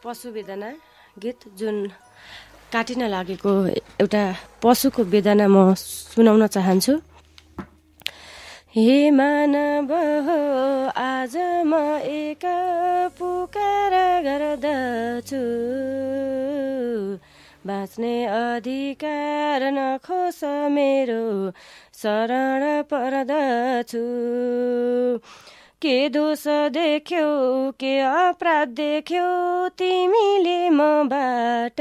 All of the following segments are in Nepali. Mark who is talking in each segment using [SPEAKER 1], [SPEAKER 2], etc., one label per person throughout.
[SPEAKER 1] पशु वेदना गीत जुन काटिन लागेको एउटा पशुको वेदना म सुनाउन चाहन्छु। हे मानव हो आज म एक पुकार गर्दछु, बाँच्ने अधिकार नखोस मेरो शरण पर्दछु। के दोष देख्यौ के अपराध देख्यौ तिमीले मबाट,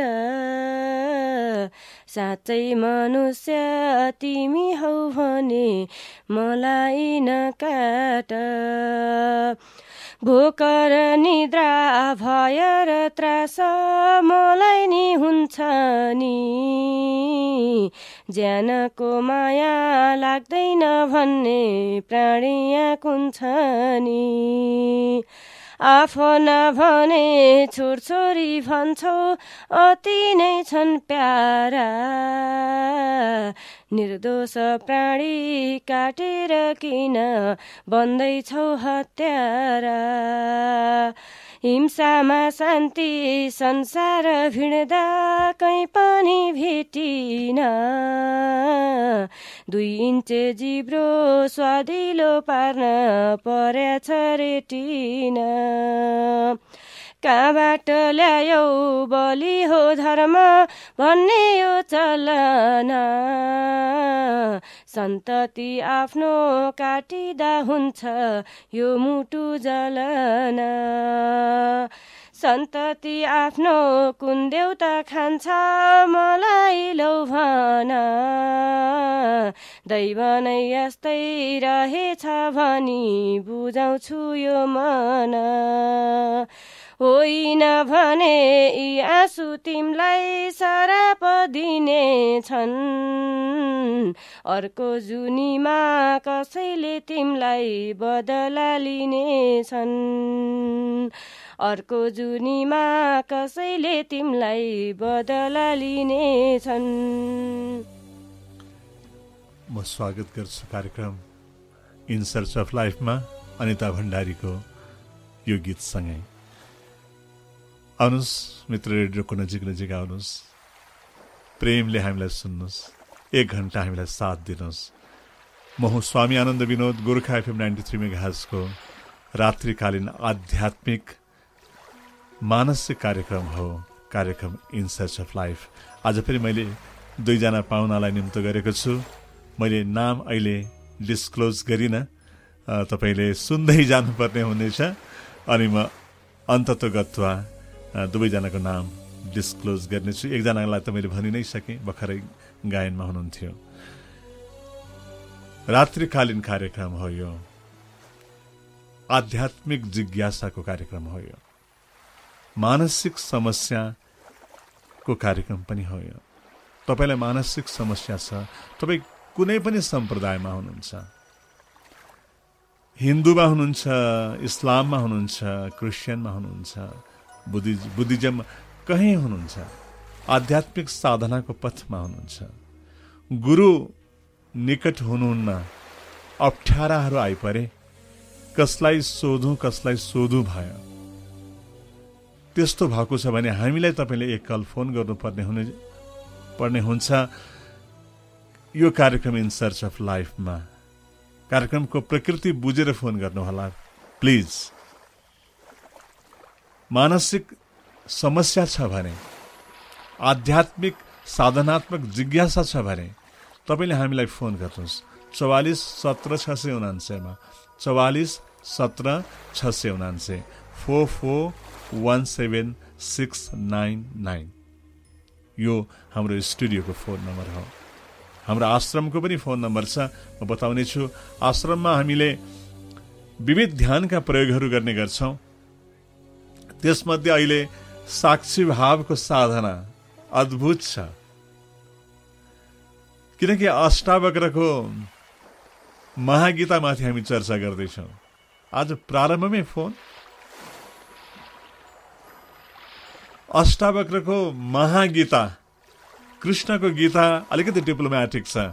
[SPEAKER 1] साँच्चै मनुष्य तिमी हौ भने मलाई नकाट। भोक र निद्रा भय र त्रास मलाई नि हुन्छ नि, ज्यानको माया लाग्दैन भन्ने प्राणी कुन छ नि। आफ्ना भने छोरछोरी भन्छौ अति नै छन् प्यारा, निर्दोष प्राणी काटेर किन बन्दैछौ हत्यारा। हिंसामा शान्ति संसार भिड्दा कहीँ पनि भेटिन, 2 इन्च जिब्रो स्वादिलो पार्न पर्याछ रेटिन। कहाँबाट ल्यायौ बलि हो धर्म भन्ने यो चलन, सन्तति आफ्नो काटिदा हुन्छ यो मुटु जलन। सन्तति आफ्नो कुन देउता खान्छ मलाई लौ भन, दैव नै यस्तै रहेछ भनी बुझाउँछु यो मन। होइन भने यी आँसु तिमलाई सराप दिने छन्, अर्को जुनीमा कसैले तिमलाई बदला लिनेछन्। अर्को जुनीमा कसैले तिमलाई बदला लिनेछन्।
[SPEAKER 2] म स्वागत गर्छु कार्यक्रम इन सर्च अफ लाइफमा अनिता भण्डारीको यो गीतसँगै। आउनुहोस् मित्र, रेडियोको नजिक नजिक आउनुहोस्, प्रेमले हामीलाई सुन्नुहोस्, 1 घण्टा हामीलाई साथ दिनुहोस्। म हुँ स्वामी आनन्द विनोद, गोर्खा FM 93 मेगाहर्जको रात्रिकालीन आध्यात्मिक मानसिक कार्यक्रम हो, कार्यक्रम इन सर्च अफ लाइफ। आज पनि मैले 2 जना पाहुनालाई निम्तो गरेको छु। मैले नाम अहिले डिस्क्लोज गरिनँ, तपाईँले सुन्दै जानुपर्ने हुनेछ, अनि म अन्ततोगत्वा 2 जनाको नाम डिस्क्लोज गर्नेछु। 1 जनालाई त मैले भनि नै सकेँ, भर्खरै गायनमा हुनुहुन्थ्यो। रात्रिकालीन कार्यक्रम हो यो, आध्यात्मिक जिज्ञासाको कार्यक्रम हो यो, मानसिक समस्याको कार्यक्रम पनि हो यो। तपाईँलाई मानसिक समस्या छ, तपाईँ कुनै पनि सम्प्रदायमा हुनुहुन्छ, हिन्दूमा हुनुहुन्छ, इस्लाममा हुनुहुन्छ, क्रिस्चियनमा हुनुहुन्छ, बुद्धिज्म कहीँ हुनुहुन्छ, आध्यात्मिक साधनाको पथमा हुनुहुन्छ, गुरु निकट हुनुहुन्न, अप्ठ्याराहरू आइपरे, कसलाई सोधौँ भयो, त्यस्तो भएको छ भने हामीलाई तपाईँले एक कल फोन गर्नुपर्ने हुन्छ यो कार्यक्रम इन सर्च अफ लाइफमा। कार्यक्रमको प्रकृति बुझेर फोन गर्नुहोला प्लिज। मानसिक समस्या छ भने, आध्यात्मिक साधनात्मक जिज्ञासा छ भने तपाईँले हामीलाई फोन गर्नुहोस् 44 17 699 मा, 44 17 699 44176999। यो हाम्रो स्टुडियोको फोन नम्बर हो। हाम्रो आश्रमको पनि फोन नम्बर छ, म बताउने छु। आश्रममा हामीले विविध ध्यानका प्रयोगहरू गर्ने गर्छौँ। त्यसमध्ये अहिले साक्षी भावको साधना अद्भुत छ, किनकि अष्टावक्रको महागीतामाथि हामी चर्चा गर्दैछौँ। आज प्रारम्भमै फोन अष्टावक्रको महागीता, कृष्णको गीता अलिकति डिप्लोमेटिक छ।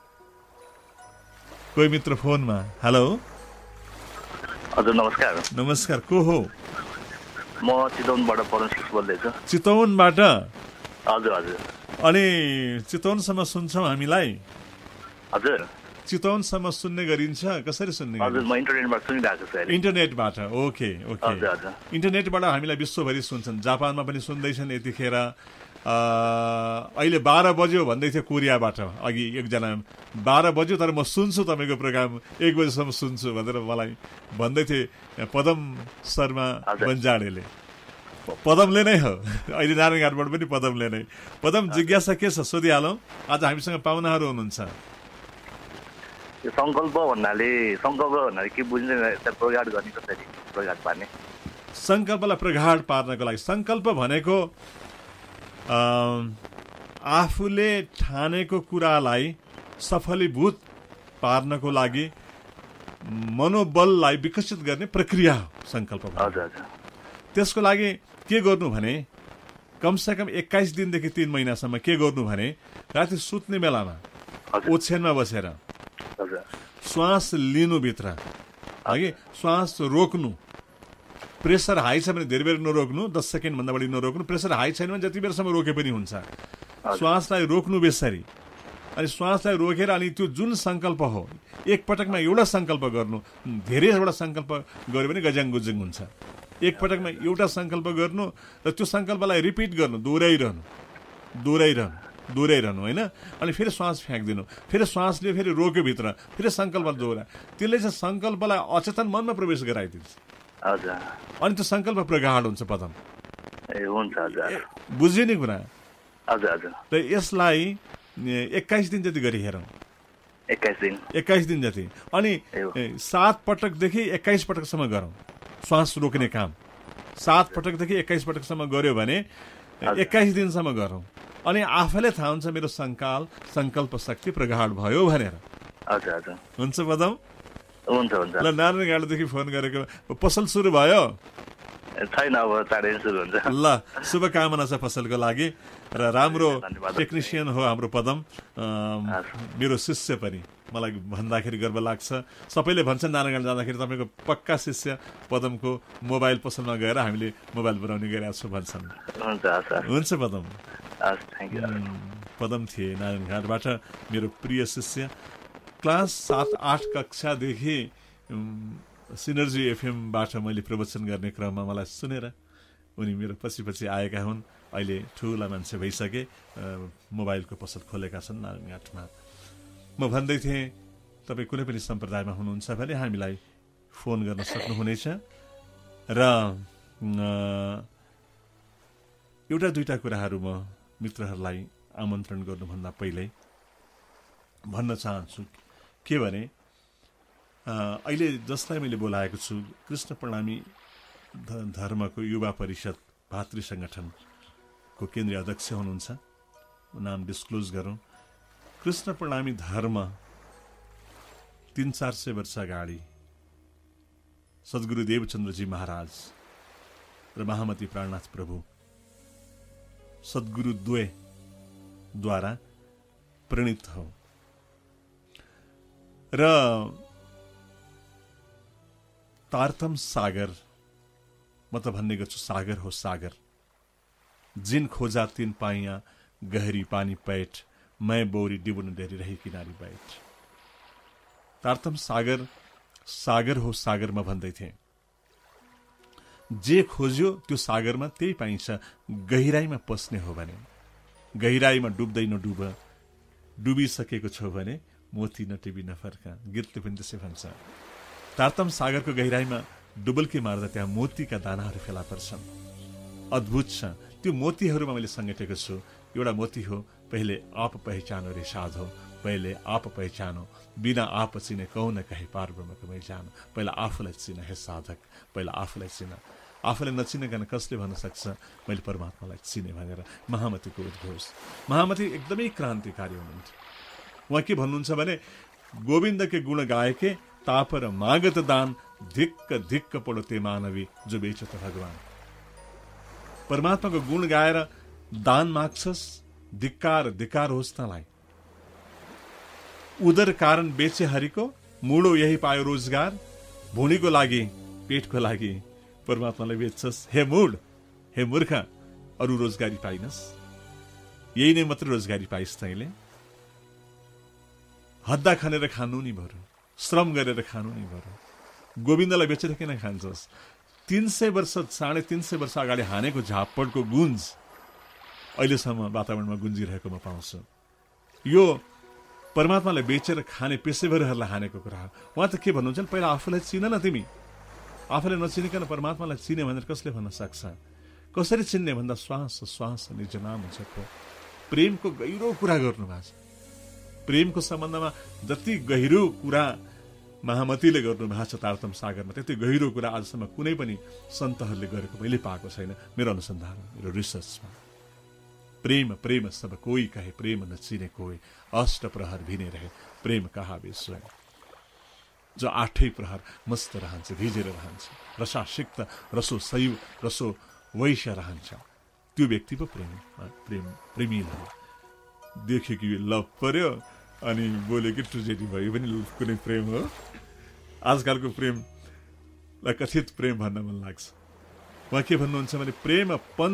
[SPEAKER 2] कोही मित्र फोनमा। हेलो,
[SPEAKER 3] हजुर नमस्कार।
[SPEAKER 2] नमस्कार, को हो?
[SPEAKER 3] म चितवनबाट पवन 6 बोल्दैछु।
[SPEAKER 2] चितवनबाट?
[SPEAKER 3] हजुर हजुर।
[SPEAKER 2] अनि चितवनसम्म सुन्छौँ हामीलाई?
[SPEAKER 3] हजुर।
[SPEAKER 2] चितवनसम्म सुन्ने गरिन्छ? कसरी सुन्ने?
[SPEAKER 3] हजुर, म इन्टरनेटबाट सुनिरहेको छु अहिले।
[SPEAKER 2] इन्टरनेटबाट? Okay okay.
[SPEAKER 3] हजुर हजुर।
[SPEAKER 2] इन्टरनेटबाट हामीलाई विश्वभरि सुन्छन्, जापानमा पनि सुन्दैछन् यतिखेर। अहिले 12 बज्यो भन्दै थियो कोरियाबाट अघि एकजना, 12 बज्यो तर म सुन्छु तपाईँको प्रोग्राम, 1 बजेसम्म सुन्छु भनेर मलाई भन्दै थिए पदम शर्मा बन्जाडेले। पदमले नै हो, अहिले नारायणघाटबाट पनि पदमले नै। पदम, जिज्ञासा के छ सोधिहालौँ? आज हामीसँग पाहुनाहरू हुनुहुन्छ।
[SPEAKER 3] सङ्कल्प भन्नाले के बुझ्ने, प्रगाड गर्ने कसरी, प्रगाड पार्ने?
[SPEAKER 2] सङ्कल्पलाई प्रगाड पार्नको लागि, सङ्कल्प भनेको आफूले ठानेको कुरालाई सफलीभूत पार्नको लागि मनोबललाई विकसित गर्ने प्रक्रिया हो सङ्कल्प। त्यसको लागि के गर्नु भने कमसेकम 21 दिनदेखि 3 महिनासम्म के गर्नु भने राति सुत्ने बेलामा ओछ्यानमा बसेर श्वास लिनुभित्र अघि श्वास रोक्नु, प्रेसर हाई छ भने धेरै बेर नरोक्नु, 10 सेकेन्डभन्दा बढी नरोक्नु। प्रेसर हाई छैन भने जति बेरसम्म रोके पनि हुन्छ। श्वासलाई रोक्नु बेसरी, अनि श्वासलाई रोकेर अनि त्यो जुन सङ्कल्प हो एकपटकमा एउटा सङ्कल्प गर्नु। धेरैवटा सङ्कल्प गऱ्यो भने गज्याङ गुज्याङ हुन्छ। एकपटकमा एउटा सङ्कल्प गर्नु र त्यो सङ्कल्पलाई रिपिट गर्नु, दोहोऱ्याइरहनु होइन। अनि फेरि श्वास फ्याँकिदिनु, फेरि श्वास लियो, फेरि रोक्यो भित्र, फेरि सङ्कल्प दोहोऱ्या। त्यसले चाहिँ सङ्कल्पलाई अचेतन मनमा प्रवेश गराइदिन्छ। अनि त्यो सङ्कल्प प्रगाढ हुन्छ पदम। बुझ्यो नि कुरा? र यसलाई 21 दिन जति गरी हेरौँ। 21 दिन जति, अनि 7 पटकदेखि 21 पटकसम्म गरौँ श्वास रोक्ने काम। 7 पटकदेखि 21 पटकसम्म गऱ्यो भने 21 दिनसम्म गरौँ। अनि आफैले थाहा हुन्छ मेरो सङ्कल्प शक्ति प्रगाढ भयो भनेर। हुन्छ पदम?
[SPEAKER 3] हुन्छ।
[SPEAKER 2] ल, नारायणघाटदेखि फोन गरेको। पसल सुरु भयो?
[SPEAKER 3] छैन, अब चाँडै सुरु हुन्छ।
[SPEAKER 2] ल, शुभकामना छ पसलको लागि। र राम्रो टेक्निसियन हो हाम्रो पदम, मेरो शिष्य पनि। मलाई भन्दाखेरि गर्व लाग्छ। सबैले भन्छन् नारायणघाट जाँदाखेरि तपाईँको पक्का शिष्य पदमको मोबाइल पसलमा गएर हामीले मोबाइल बनाउने गरेका छौँ भन्छन्। हुन्छ पदम। पदम थिए नारायणघाटबाट मेरो प्रिय शिष्य। क्लास 7-8 कक्षादेखि सिनर्जी एफएमबाट मैले प्रवचन गर्ने क्रममा मलाई सुनेर उनी मेरो पछि आएका हुन्। अहिले ठुला मान्छे भइसके, मोबाइलको पसल खोलेका छन् नारायणघाटमा। म भन्दै थिएँ तपाईँ कुनै पनि सम्प्रदायमा हुनुहुन्छ भने हामीलाई फोन गर्न सक्नुहुनेछ। र एउटा दुईटा कुराहरू म मित्रहरूलाई आमन्त्रण गर्नुभन्दा पहिल्यै भन्न चाहन्छु। के भने अहिले जसलाई मैले बोलाएको छु कृष्ण प्रणामी धर्मको युवा परिषद भातृ सङ्गठनको केन्द्रीय अध्यक्ष हुनुहुन्छ। नाम डिस्क्लोज गरौँ। कृष्ण प्रणामी धर्म 300-400 वर्ष अगाडि सद्गुरु देवचन्द्रजी महाराज र महामती प्राणनाथ प्रभु सद्गुरु द्वारा प्रणीत हो। र तारतम सागर, म त भन्ने गर्छु सागर हो सागर। जिन खोजा तिन पाइया गहरी पानी पैठ, मैं बोरी डिबुन डेरी रही किनारी बैठ। तारतम सागर सागर हो सागर म भन्दै थिएँ। जे खोज्यो त्यो सागरमा त्यही पाइन्छ। गहिराईमा पस्ने हो भने, गहिराईमा डुब्दै नडुब, डुबिसकेको छौ भने मोती नटिबी नफर्का। गीतले पनि त्यसै भन्छ। तारतम सागरको गहिराईमा डुबल्की मार्दा त्यहाँ मोतीका दानाहरू फेला पर्छन्। अद्भुत छ। त्यो मोतीहरूमा मैले समेटेको छु। एउटा मोती हो पहिले आप पहिचानो रे साधो, पहिले आप पहिचानो, बिना आप चिने कहु न कहे पार ब्रह्मको मै जानो। पहिला आफूलाई चिन हे साधक, पहिला आफूलाई चिन। आफूलाई नचिनकन कसले भन्न सक्छ मैले परमात्मालाई चिने भनेर? महामतीको उद्घोष। महामती एकदमै क्रान्तिकारी हुनुहुन्थ्यो। उहाँ के भन्नुहुन्छ भने गोविन्दके गुण गाएके तापर मागत दान, धिक्क धिक्क पढो ते मानवी जो बेच त भगवान। परमात्माको गुण गाएर दान माग्छस्, धिक्कार धिक्कार होस् तँलाई। उदर कारण बेचे हरिको, मुडो यही पायो रोजगार। भुँडीको लागि, पेटको लागि परमात्मालाई बेच्छस्? हे मूढ, हे मूर्ख, अरू रोजगारी पाइनस्? यही नै मात्र रोजगारी पाइस् तैँले? हद्दा खनेर खानु नि बरु, श्रम गरेर खानु नि बरु। गोविन्दलाई बेचेर किन खान्छस्? 300 वर्ष 350 वर्ष अगाडि हानेको झापडको गुन्ज अहिलेसम्म वातावरणमा गुन्जिरहेको म पाउँछु। यो परमात्मालाई बेचेर खाने पेशेवरहरूलाई हानेको कुरा हो। उहाँ त के भन्नुहुन्छ? पहिला आफूलाई चिन न तिमी। आफूलाई नचिनिकन परमात्मालाई चिने भनेर कसले भन्न सक्छ? कसरी चिन्ने भन्दा श्वास श्वास निज नाम हुन्छ। प्रेमको गहिरो कुरा गर्नुभएको छ। प्रेमको सम्बन्धमा जति गहिरो कुरा महामतीले गर्नुभएको छ तारतम सागरमा, त्यति गहिरो कुरा आजसम्म कुनै पनि सन्तहरूले गरेको मैले पाएको छैन मेरो अनुसन्धान, मेरो रिसर्चमा। प्रेम प्रेम सब कोई कहे, प्रेम न चिने कोई, अष्ट प्रहर भिने रहे, प्रेम कहा विश्व। जो 8 प्रहर मस्त रहन्छ, भिजेर रहन्छ, रसासिक्त, रसो शैव, रसो वैश्य रहन्छ, त्यो व्यक्ति पो प्रेमी हो। देख्यो कि लभ पर्यो अनि बोल्यो कि ट्रेजेडी भयो पनि कुनै प्रेम हो? आजकलको प्रेमलाई कथित प्रेम भन्न मन लाग्छ। उहाँ के भन्नुहुन्छ भने प्रेम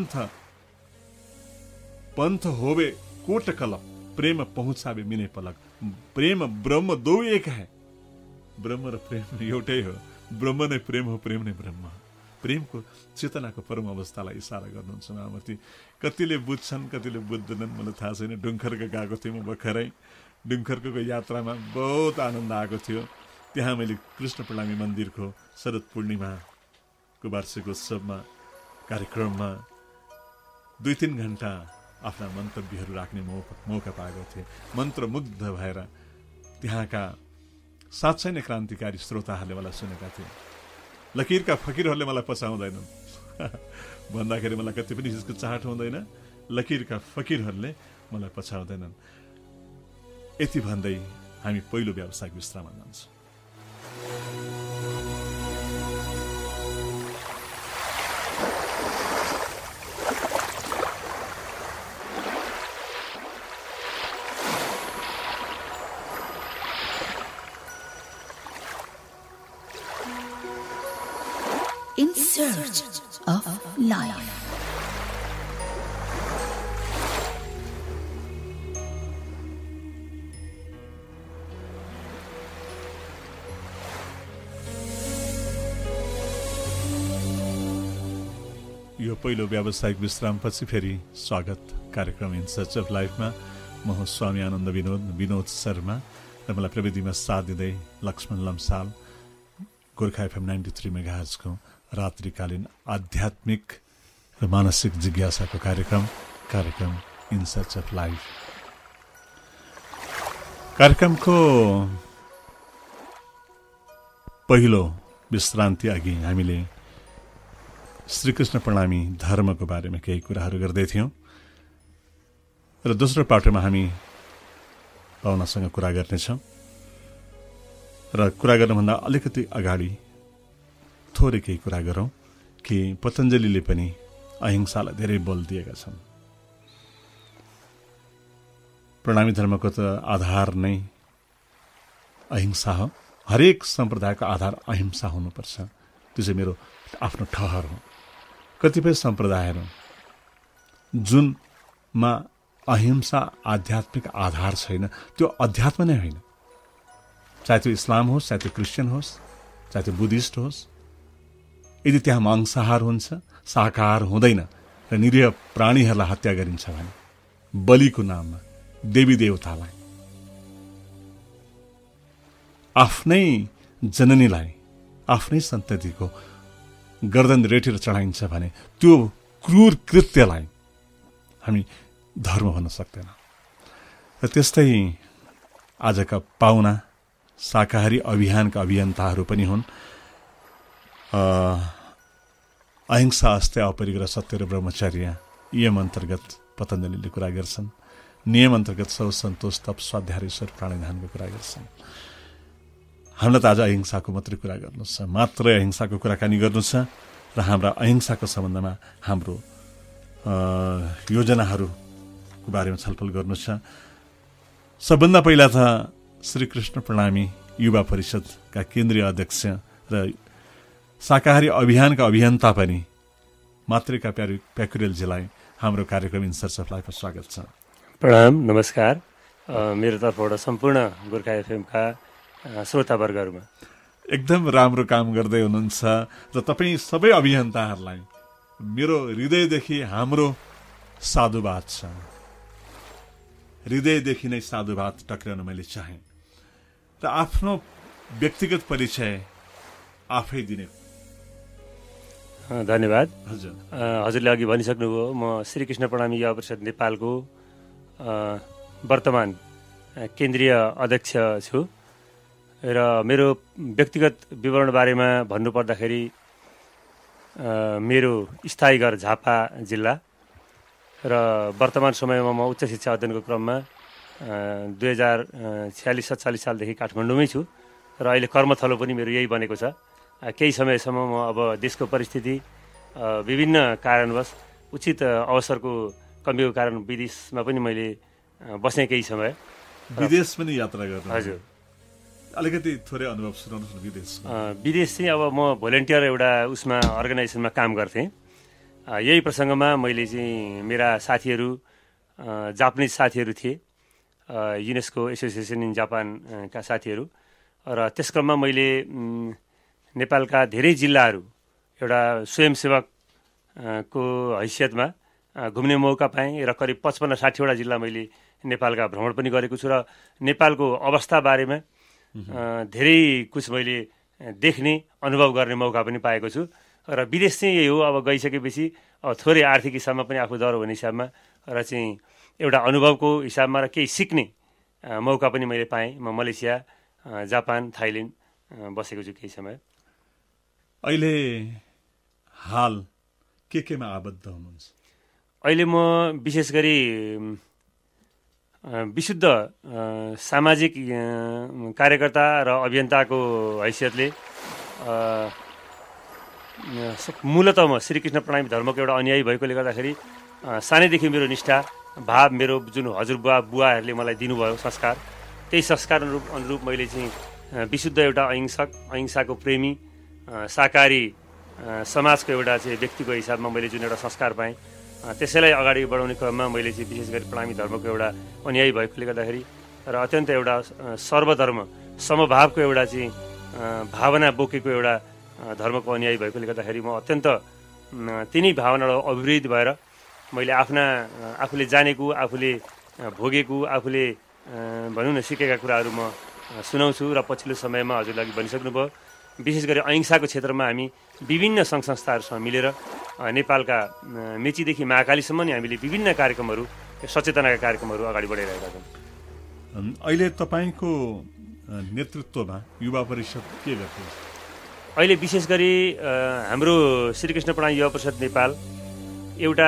[SPEAKER 2] पंथ होवे कोट कलप, प्रेम पहुँचावे मिने पलक। प्रेम ब्रह्म दो एक है। ब्रह्म र प्रेम एउटै हो। ब्रह्म नै प्रेम हो, प्रेम नै ब्रह्म हो। प्रेमको चेतनाको परम अवस्थालाई इसारा गर्नुहुन्छ महामती। कतिले बुझ्छन्, कतिले बुझ्दैनन्, मलाई थाहा छैन। डुङ्खर्क गएको थिएँ म भर्खरै। डुङ्खर्कको यात्रामा बहुत आनन्द आएको थियो। त्यहाँ मैले कृष्ण प्रणामी मन्दिरको शरद पूर्णिमाको वार्षिकोत्सवमा कार्यक्रममा 2-3 घण्टा आफ्ना मन्तव्यहरू राख्ने मौका पाएको थिएँ। मन्त्रमुग्ध भएर त्यहाँका साँच्चै नै क्रान्तिकारी श्रोताहरूले मलाई सुनेका थिए। लकीरका फकीरहरूले मलाई पचाउँदैनन् भन्दाखेरि मलाई कति पनि हिचकिचाहट हुँदैन। लकीरका फकीरहरूले मलाई पछाउँदैनन्। यति भन्दै हामी पहिलो व्यावसायिक विश्राममा जान्छौँ।
[SPEAKER 4] In search of life.
[SPEAKER 2] यो पहिलो व्यावसायिक विश्रामपछि फेरि स्वागत कार्यक्रम इन सर्च अफ लाइफमा। म हुँ स्वामी आनन्द विनोद शर्मा र मलाई प्रविधिमा साथ दिँदै लक्ष्मण लम्साल। गोर्खा FM 93 मेगाहर्जको रात्रिकालीन आध्यात्मिक र मानसिक जिज्ञासाको कार्यक्रम इन सर्च अफ लाइफ। कार्यक्रमको पहिलो विश्रान्ति अघि हामीले श्रीकृष्ण प्रणामी धर्मको बारेमा केही कुराहरू गर्दै थियौँ र दोस्रो पाटोमा हामी पाहुनासँग कुरा गर्नेछौँ। र कुरा गर्नुभन्दा अलिकति अगाडि थोरै केही कुरा गरौँ कि पतञ्जलीले पनि अहिंसालाई धेरै बल दिएका छन्। प्रणामी धर्मको त आधार नै अहिंसा हो। हरेक सम्प्रदायको आधार अहिंसा हुनुपर्छ। त्यो चाहिँ मेरो आफ्नो ठहर हो। कतिपय सम्प्रदायहरू जुनमा अहिंसा आध्यात्मिक आधार छैन, त्यो अध्यात्म नै होइन। चाहे त्यो इस्लाम होस्, चाहे त्यो क्रिस्चियन होस्, चाहे त्यो बुद्धिस्ट होस्, यदि त्यहाँ मांसाहार हुन्छ, शाकाहार हुँदैन र निरीह प्राणीहरूलाई हत्या गरिन्छ भने बलिको नाममा देवी देवतालाई, आफ्नै जननीलाई, आफ्नै सन्ततिको गर्दन रेटेर चढाइन्छ भने त्यो क्रूर कृत्यलाई हामी धर्म भन्न सक्दैन। र त्यस्तै आजका पाहुना शाकाहारी अभियानका अभियन्ताहरू पनि हुन्। अहिंसा अस्ते अपरिग्रह सत्य र ब्रह्मचर्य यम अन्तर्गत पतञ्जलीले कुरा गर्छन्। नियम अन्तर्गत सौ सन्तोष तप स्वाध्याय ईश्वर प्राणिधानको कुरा गर्छन्। हामीलाई त आज अहिंसाको मात्रै कुरा गर्नु छ, मात्रै अहिंसाको कुराकानी गर्नु छ र हाम्रा अहिंसाको सम्बन्धमा हाम्रो योजनाहरूको बारेमा छलफल गर्नु छ। सबभन्दा पहिला त श्रीकृष्ण प्रणामी युवा परिषदका केन्द्रीय अध्यक्ष र शाकाहारी अभियानका अभियन्ता पनि मातृका प्याकुरेलजीलाई हाम्रो कार्यक्रम इन सर्च अफ लाइफमा स्वागत छ।
[SPEAKER 5] प्रणाम, नमस्कार। मेरो तर्फबाट सम्पूर्ण गोर्खा एफएमका श्रोतावर्गहरूमा
[SPEAKER 2] एकदम राम्रो काम गर्दै हुनुहुन्छ र तपाईँ सबै अभियन्ताहरूलाई मेरो हृदयदेखि हाम्रो साधुवाद छ। हृदयदेखि नै साधुवाद टक्राउन मैले चाहेँ र आफ्नो व्यक्तिगत परिचय आफै दिने।
[SPEAKER 5] धन्यवाद।
[SPEAKER 2] हजुर,
[SPEAKER 5] हजुरले अघि भनिसक्नुभयो, म श्रीकृष्ण प्रणामी युवा परिषद नेपालको वर्तमान केन्द्रीय अध्यक्ष छु र मेरो व्यक्तिगत विवरण बारेमा भन्नुपर्दाखेरि मेरो स्थायी घर झापा जिल्ला र वर्तमान समयमा म उच्च शिक्षा अध्ययनको क्रममा 2046-47 सालदेखि काठमाडौँमै छु र अहिले कर्मथलो पनि मेरो यही बनेको छ। केही समयसम्म म अब देशको परिस्थिति विभिन्न कारणवश उचित अवसरको कमीको कारण विदेशमा पनि मैले बसेँ केही समय।
[SPEAKER 2] विदेश पनि यात्रा गर्नु?
[SPEAKER 5] हजुर।
[SPEAKER 2] अलिकति थोरै अनुभव सुनाउनुहोस् न विदेश।
[SPEAKER 5] विदेश चाहिँ अब म भोलिन्टियर एउटा उसमा अर्गनाइजेसनमा काम गर्थेँ। यही प्रसङ्गमा मैले चाहिँ मेरा साथीहरू जापानिज साथीहरू थिए, युनेस्को एसोसिएसन इन जापानका साथीहरू, र त्यस क्रममा मैले नेपालका धेरै जिल्लाहरू एउटा स्वयंसेवकको हैसियतमा घुम्ने मौका पाएँ र करिब 55-60वटा जिल्ला मैले नेपालका भ्रमण पनि गरेको छु र नेपालको अवस्था बारेमा धेरै कुछ मैले देख्ने अनुभव गर्ने मौका पनि पाएको छु। र विदेश चाहिँ यही हो, अब गइसकेपछि थोरै आर्थिक हिसाबमा पनि आफू डर हुने हिसाबमा र चाहिँ एउटा अनुभवको हिसाबमा र केही सिक्ने मौका पनि मैले पाएँ। म मलेसिया, जापान, थाइल्यान्ड बसेको छु केही समय।
[SPEAKER 2] अहिले हाल केमा आबद्ध हुनुहुन्छ?
[SPEAKER 5] अहिले म विशेष गरी विशुद्ध सामाजिक कार्यकर्ता र अभियन्ताको हैसियतले मूलत म श्रीकृष्ण प्रणामी धर्मको एउटा अनुयायी भएकोले गर्दाखेरि सानैदेखि मेरो निष्ठा भाव, मेरो जुन हजुरबुवाहरूले मलाई दिनुभयो संस्कार, त्यही संस्कार अनुरूप मैले चाहिँ विशुद्ध एउटा अहिंसाको प्रेमी, शाकाहारी समाजको एउटा चाहिँ व्यक्तिको हिसाबमा मैले जुन एउटा संस्कार पाएँ, त्यसैलाई अगाडि बढाउने क्रममा मैले चाहिँ विशेष गरी प्रणामी धर्मको एउटा अनुयायी भएकोले गर्दाखेरि र अत्यन्त एउटा सर्वधर्म समभावको एउटा चाहिँ भावना बोकेको एउटा धर्मको अनुयायी भएकोले गर्दाखेरि म अत्यन्त तिनै भावनाबाट अभिवृद्ध भएर मैले आफूले जानेको, आफूले भोगेको, आफूले भनौँ न सिकेका कुराहरू म सुनाउँछु। र पछिल्लो समयमा हजुरले अघि भनिसक्नुभयो, विशेष गरी अहिंसाको क्षेत्रमा हामी विभिन्न सङ्घ संस्थाहरूसँग मिलेर नेपालका मेचीदेखि महाकालीसम्म नि हामीले विभिन्न कार्यक्रमहरू, सचेतनाका कार्यक्रमहरू अगाडि बढाइरहेका छौँ।
[SPEAKER 2] अहिले तपाईँको नेतृत्वमा युवा परिषद के गर्छ?
[SPEAKER 5] अहिले विशेष गरी हाम्रो श्रीकृष्ण प्रणामी युवा परिषद नेपाल एउटा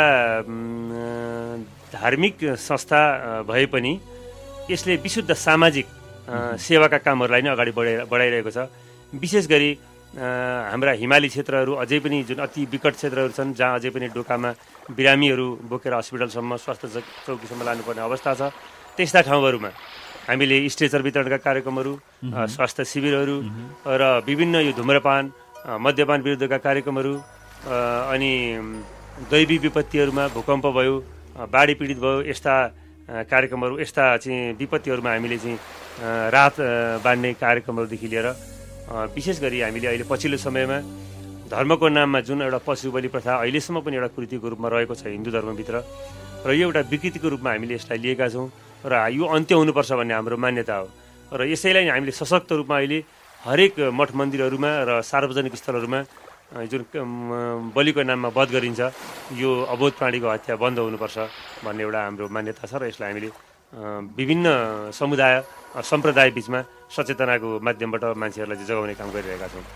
[SPEAKER 5] धार्मिक संस्था भए पनि यसले विशुद्ध सामाजिक सेवाका कामहरूलाई नै अगाडि बढाइरहेको छ। विशेष गरी हाम्रा हिमाली क्षेत्रहरू अझै पनि जुन अति विकट क्षेत्रहरू छन्, जहाँ अझै पनि डोकामा बिरामीहरू बोकेर हस्पिटलसम्म, स्वास्थ्य चौकीसम्म लानुपर्ने अवस्था छ, त्यस्ता ठाउँहरूमा हामीले स्ट्रेचर वितरणका कार्यक्रमहरू, स्वास्थ्य शिविरहरू र विभिन्न यो धुम्रपान, मद्यपान विरुद्धका कार्यक्रमहरू, अनि दैवी विपत्तिहरूमा भूकम्प भयो, बाढी पीडित भयो, यस्ता कार्यक्रमहरू, यस्ता चाहिँ विपत्तिहरूमा हामीले चाहिँ राहत बाँड्ने कार्यक्रमहरूदेखि लिएर विशेष गरी हामीले अहिले पछिल्लो समयमा धर्मको नाममा जुन एउटा पशु बलि प्रथा अहिलेसम्म पनि एउटा कुरीतिको रूपमा रहेको छ हिन्दू धर्मभित्र, र यो एउटा विकृतिको रूपमा हामीले यसलाई लिएका छौँ र यो अन्त्य हुनुपर्छ भन्ने हाम्रो मान्यता हो। र यसैलाई हामीले सशक्त रूपमा अहिले हरेक मठ मन्दिरहरूमा र सार्वजनिक स्थलहरूमा जुन बलिको नाममा वध गरिन्छ, यो अबोध प्राणीको हत्या बन्द हुनुपर्छ भन्ने एउटा हाम्रो मान्यता छ र यसलाई हामीले विभिन्न समुदाय सम्प्रदाय बिचमा सचेतनाको माध्यमबाट मान्छेहरूलाई जगाउने काम गरिरहेका छौँ।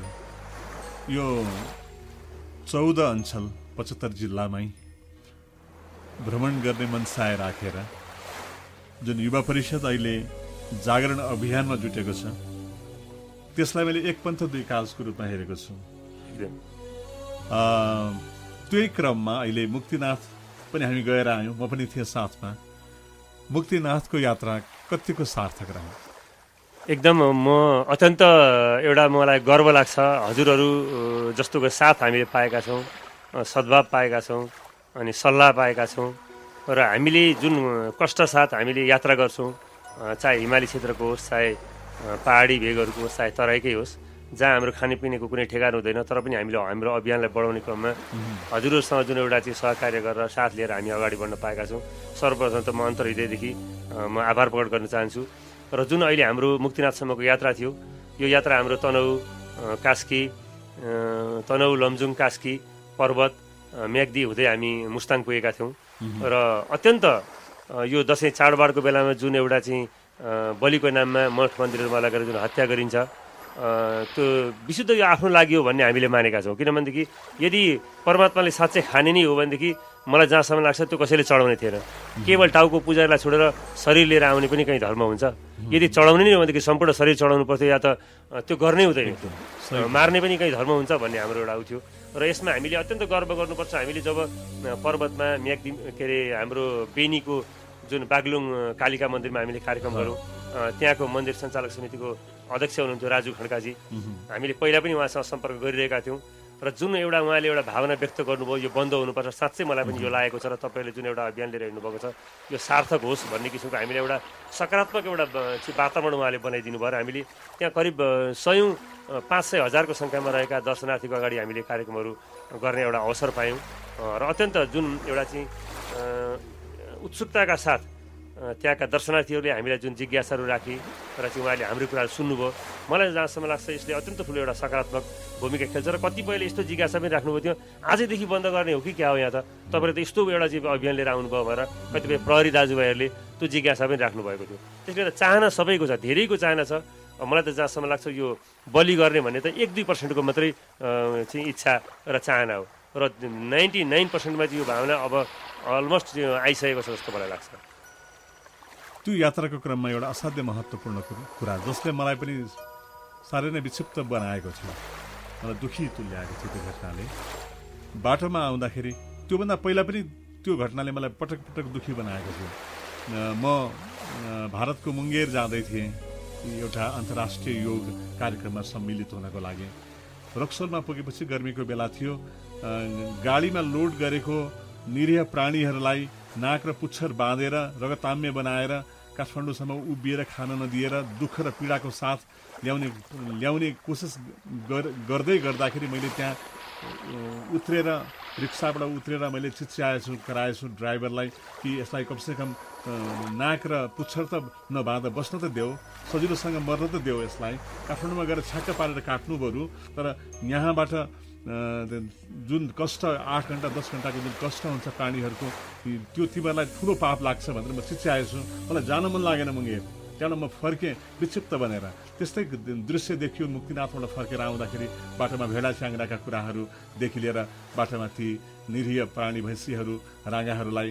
[SPEAKER 2] यो 14 अञ्चल 75 जिल्लामै भ्रमण गर्ने मनसाय राखेर जुन युवा परिषद अहिले जागरण अभियानमा जुटेको छ, त्यसलाई मैले एक पन्थ दुई काजको रूपमा हेरेको छु। त्यही क्रममा अहिले मुक्तिनाथ पनि हामी गएर आयौँ, म पनि थिएँ साथमा। मुक्तिनाथको यात्रा कतिको सार्थक रह्यो?
[SPEAKER 5] एकदम म अत्यन्त एउटा मलाई गर्व लाग्छ हजुरहरू जस्तोको साथ हामीले पाएका छौँ, सद्भाव पाएका छौँ अनि सल्लाह पाएका छौँ र हामीले जुन कष्टसाथ हामीले यात्रा गर्छौँ, चाहे हिमाली क्षेत्रको होस्, चाहे पहाडी भेगहरूको होस्, चाहे तराईकै होस्, जहाँ हाम्रो खानेपिनेको कुनै ठेगान हुँदैन, तर पनि हामीले हाम्रो अभियानलाई बढाउने क्रममा हजुरहरूसँग जुन एउटा चाहिँ सहकार्य गरेर साथ लिएर हामी अगाडि बढ्न पाएका छौँ। सर्वप्रथम त म अन्तर्हृदयदेखि म आभार प्रकट गर्न चाहन्छु। र जुन अहिले हाम्रो मुक्तिनाथसम्मको यात्रा थियो, यो यात्रा हाम्रो तनहु कास्की, तनहु लमजुङ कास्की पर्वत म्याग्दी हुँदै हामी मुस्ताङ पुगेका थियौँ र अत्यन्त यो दसैँ चाडबाडको बेलामा जुन एउटा चाहिँ बलिको नाममा मठ मन्दिरहरूमा लगेर जुन हत्या गरिन्छ, त्यो विशुद्ध यो आफ्नो लागि हो भन्ने हामीले मानेका छौँ। किनभनेदेखि यदि परमात्माले साँच्चै खाने नै हो भनेदेखि मलाई जहाँसम्म लाग्छ त्यो कसैले चढाउने थिएन। केवल टाउको पूजालाई छोडेर शरीर लिएर आउने पनि कहीँ धर्म हुन्छ। यदि चढाउने नै हो भनेदेखि सम्पूर्ण शरीर चढाउनु पर्थ्यो, या त त्यो गर्नै हुँदैन, मार्ने पनि कहीँ धर्म हुन्छ भन्ने हाम्रो एउटा उ थियो। र यसमा हामीले अत्यन्त गर्व गर्नुपर्छ। हामीले जब पर्वतमा म्याग्दी के अरे हाम्रो बेनीको जुन बागलुङ कालिका मन्दिरमा हामीले कार्यक्रम गऱ्यौँ, त्यहाँको मन्दिर सञ्चालक समितिको अध्यक्ष हुनुहुन्थ्यो राजु खड्काजी। हामीले पहिला पनि उहाँसँग सम्पर्क गरिरहेका थियौँ र जुन एउटा उहाँले एउटा भावना व्यक्त गर्नुभयो यो बन्द हुनुपर्छ, साँच्चै मलाई पनि यो लागेको छ र तपाईँहरूले जुन एउटा अभियान लिएर हिँड्नुभएको छ यो सार्थक होस् भन्ने किसिमको हामीले एउटा सकारात्मक एउटा वातावरण उहाँले बनाइदिनु भयो र हामीले त्यहाँ करिब 100,000-500,000को सङ्ख्यामा रहेका दर्शनार्थीको अगाडि हामीले कार्यक्रमहरू गर्ने एउटा अवसर पायौँ र अत्यन्त जुन एउटा चाहिँ उत्सुकताका साथ त्यहाँका दर्शनार्थीहरूले हामीलाई जुन जिज्ञासाहरू राखी र चाहिँ उहाँले हाम्रो कुराहरू सुन्नुभयो, मलाई जहाँसम्म लाग्छ यसले अत्यन्त ठुलो एउटा सकारात्मक भूमिका खेल्छ। र कतिपयले यस्तो जिज्ञासा पनि राख्नुभयो थियो, आजैदेखि बन्द गर्ने हो कि क्या हो यहाँ त, तपाईँले त यस्तो एउटा चाहिँ अभियान लिएर आउनुभयो भनेर कतिपय प्रहरी दाजुभाइहरूले त्यो जिज्ञासा पनि राख्नुभएको थियो। त्यसले गर्दा चाहना सबैको छ, धेरैको चाहना छ। मलाई त जहाँसम्म लाग्छ यो बलि गर्ने भन्ने त 1-2% मात्रै चाहिँ इच्छा र चाहना हो र 99%मा चाहिँ यो भावना अब अलमोस्ट आइसकेको छ जस्तो मलाई लाग्छ।
[SPEAKER 2] त्यो यात्राको क्रममा एउटा असाध्य महत्त्वपूर्ण कुरा जसले मलाई पनि साह्रै नै विक्षिप्त बनाएको थियो, मलाई दुःखी तुल्याएको थियो त्यो घटनाले। बाटोमा आउँदाखेरि त्योभन्दा पहिला पनि त्यो घटनाले मलाई पटक पटक दुःखी बनाएको थियो। म भारतको मुङ्गेर जाँदै थिएँ एउटा अन्तर्राष्ट्रिय योग कार्यक्रममा सम्मिलित हुनको लागि। रक्सोलमा पुगेपछि गर्मीको बेला थियो। गाडीमा लोड गरेको निरीह प्राणीहरूलाई नाक र पुच्छर बाँधेर रगताम्य बनाएर काठमाडौँसम्म उभिएर खान नदिएर दुःख र पीडाको साथ ल्याउने कोसिस गर्दै गर्दाखेरि मैले त्यहाँ उत्रेर रिक्साबाट उत्रेर मैले चिच्याएछु, कराएछु ड्राइभरलाई कि यसलाई कमसेकम नाक र पुच्छर त नबाँध बस्न त देऊ, सजिलोसँग मर्न त देऊ, यसलाई काठमाडौँमा गएर छ्याक्क पारेर काट्नु बरु, तर यहाँबाट जुन कष्ट 8 घण्टा 10 घण्टाको जुन कष्ट हुन्छ प्राणीहरूको त्यो तिमीहरूलाई ठुलो पाप लाग्छ भनेर म चिच्याएछु। मलाई जान मन लागेन मुङ्गेर, त्यहाँबाट म फर्केँ विक्षिप्त बनेर। त्यस्तै दृश्य देखियो मुक्तिनाथबाट फर्केर आउँदाखेरि बाटोमा भेडा च्याङ्ग्राका कुराहरूदेखि लिएर बाटोमा ती निरीह प्राणी भैँसीहरू राँगाहरूलाई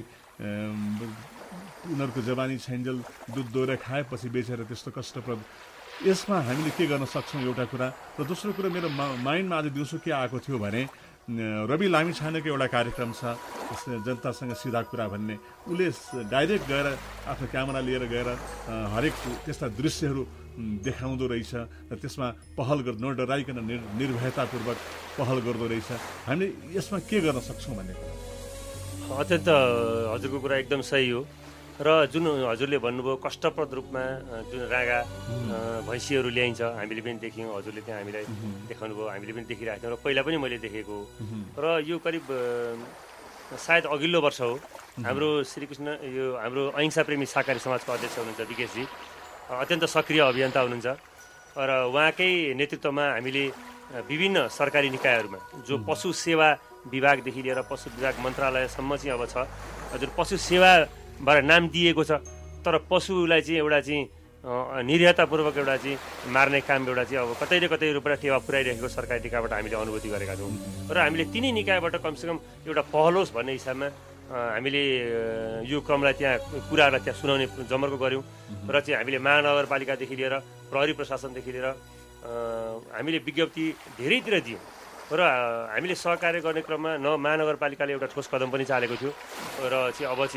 [SPEAKER 2] उनीहरूको जवानी छैन्जेल दुध दोहोऱ्याएर खाएपछि बेचेर त्यस्तो कष्टप्रद। यसमा हामीले के गर्न सक्छौँ एउटा कुरा। र दोस्रो कुरा मेरो माइन्डमा आज दिउँसो के आएको थियो भने रवि लामिछानेको एउटा कार्यक्रम छ जनतासँग सिधा कुरा भन्ने, उसले डाइरेक्ट गएर आफ्नो क्यामेरा लिएर गएर हरेक त्यस्ता दृश्यहरू देखाउँदो रहेछ र त्यसमा पहल नडराइकन निर्भयतापूर्वक पहल गर्दो रहेछ। हामीले यसमा के गर्न सक्छौँ भन्ने कुरा
[SPEAKER 5] अत्यन्त हजुरको कुरा एकदम सही हो। र जुन हजुरले भन्नुभयो कष्टप्रद रूपमा जुन राँगा भैँसीहरू ल्याइन्छ हामीले पनि देख्यौँ, हजुरले त्यहाँ हामीलाई देखाउनु भयो, हामीले पनि देखिरहेको थियौँ र पहिला पनि मैले देखेको हो। र यो करिब सायद अघिल्लो वर्ष हो हाम्रो श्रीकृष्ण यो हाम्रो अहिंसा प्रेमी सहकारी समाजको अध्यक्ष हुनुहुन्छ विकेशजी, अत्यन्त सक्रिय अभियन्ता हुनुहुन्छ र उहाँकै नेतृत्वमा हामीले विभिन्न सरकारी निकायहरूमा जो पशु सेवा विभागदेखि लिएर पशु विभाग मन्त्रालयसम्म चाहिँ अब छ, हजुर पशु सेवाबाट नाम दिएको छ, तर पशुलाई चाहिँ एउटा चाहिँ निरीहतापूर्वक एउटा चाहिँ मार्ने काम एउटा चाहिँ अब कतै न कतै रूपमा टेवा पुऱ्याइरहेको सरकारी निकायबाट हामीले अनुभूति गरेका छौँ र हामीले तिनै निकायबाट कमसेकम एउटा पहल होस् भन्ने हिसाबमा हामीले यो क्रमलाई त्यहाँ कुराहरूलाई त्यहाँ सुनाउने जमर्को गऱ्यौँ र चाहिँ हामीले महानगरपालिकादेखि लिएर प्रहरी प्रशासनदेखि लिएर हामीले विज्ञप्ति धेरैतिर दियौँ र हामीले सहकार्य गर्ने क्रममा महानगरपालिकाले एउटा ठोस कदम पनि चालेको थियो र चाहिँ अब चाहिँ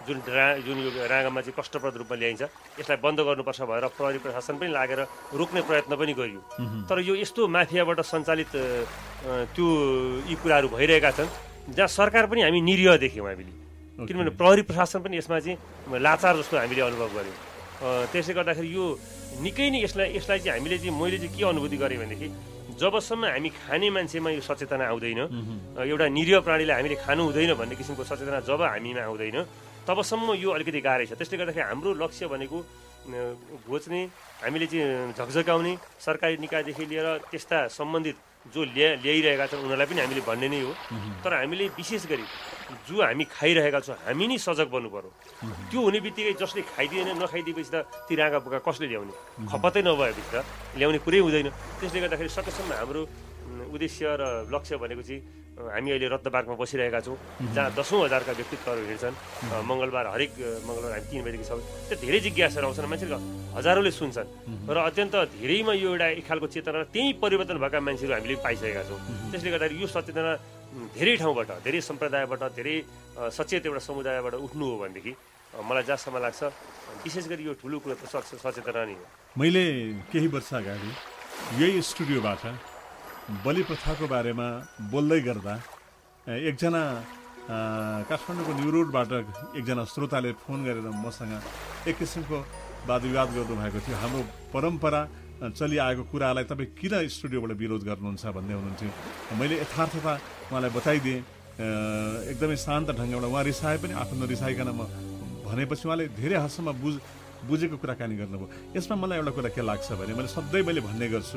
[SPEAKER 5] जुन यो राँगामा चाहिँ कष्टप्रद रूपमा ल्याइन्छ यसलाई बन्द गर्नुपर्छ भनेर प्रहरी प्रशासन पनि लागेर रोक्ने प्रयत्न पनि गरियो। तर यो यस्तो माफियाबाट सञ्चालित त्यो यी कुराहरू भइरहेका छन् जहाँ सरकार पनि हामी निरीह देख्यौँ हामीले, किनभने प्रहरी प्रशासन पनि यसमा चाहिँ लाचार जस्तो हामीले अनुभव गऱ्यौँ। त्यसले गर्दाखेरि यो निकै नै यसलाई चाहिँ हामीले चाहिँ मैले चाहिँ के अनुभूति गरेँ भनेदेखि जबसम्म हामी खाने मान्छेमा यो सचेतना आउँदैन, एउटा निरीह प्राणीलाई हामीले खानु हुँदैन भन्ने किसिमको सचेतना जब हामीमा आउँदैन तबसम्म यो अलिकति गाह्रै छ। त्यसले गर्दाखेरि हाम्रो लक्ष्य भनेको घोच्ने, हामीले चाहिँ झकझकाउने सरकारी निकायदेखि लिएर त्यस्ता सम्बन्धित जो ल्याइरहेका छन् उनीहरूलाई पनि हामीले भन्ने नै हो। तर हामीले विशेष गरी जो हामी खाइरहेका छौँ हामी नै सजग बन्नु पर्यो। त्यो हुने बित्तिकै जसले खाइदिएन नखाइदिएपछि त ती राँगा बोका कसले ल्याउने, खपतै नभएपछि त ल्याउने कुरै हुँदैन। त्यसले गर्दाखेरि सकेसम्म हाम्रो उद्देश्य र लक्ष्य भनेको चाहिँ हामी अहिले रत्नबागमा बसिरहेका छौँ जहाँ 10,000का व्यक्तित्वहरू हिँड्छन्। मङ्गलबार हरेक मङ्गलबार हामी 3 बजेदेखि सबै त्यो धेरै जिज्ञासाहरू आउँछन्, मान्छेले हजारौँले सुन्छन् र अत्यन्त धेरैमा यो एउटा एक खालको चेतना त्यही परिवर्तन भएका मान्छेहरू हामीले पाइसकेका छौँ। त्यसले गर्दाखेरि यो सचेतना धेरै ठाउँबाट, धेरै सम्प्रदायबाट, धेरै सचेत एउटा समुदायबाट उठ्नु हो भनेदेखि मलाई जहाँसम्म लाग्छ विशेष गरी यो ठुलो कुरो त सचेतना नै हो।
[SPEAKER 2] मैले केही वर्ष अगाडि यही स्टुडियोबाट बलि प्रथाको बारेमा बोल्दै गर्दा एकजना काठमाडौँको न्यु रोडबाट एकजना श्रोताले फोन गरेर मसँग एक किसिमको वादविवाद गर्नुभएको थियो। हाम्रो परम्परा चलिआएको कुरालाई तपाईँ किन स्टुडियोबाट विरोध गर्नुहुन्छ भन्दै हुनुहुन्थ्यो। मैले यथार्थता उहाँलाई बताइदिएँ, एकदमै शान्त ढङ्गबाट। उहाँ रिसाए पनि आफू नरिसाइकन म भनेपछि उहाँले धेरै हदसम्म बुझेको कुराकानी गर्नुभयो। यसमा मलाई एउटा कुरा के लाग्छ भने मैले भन्ने गर्छु,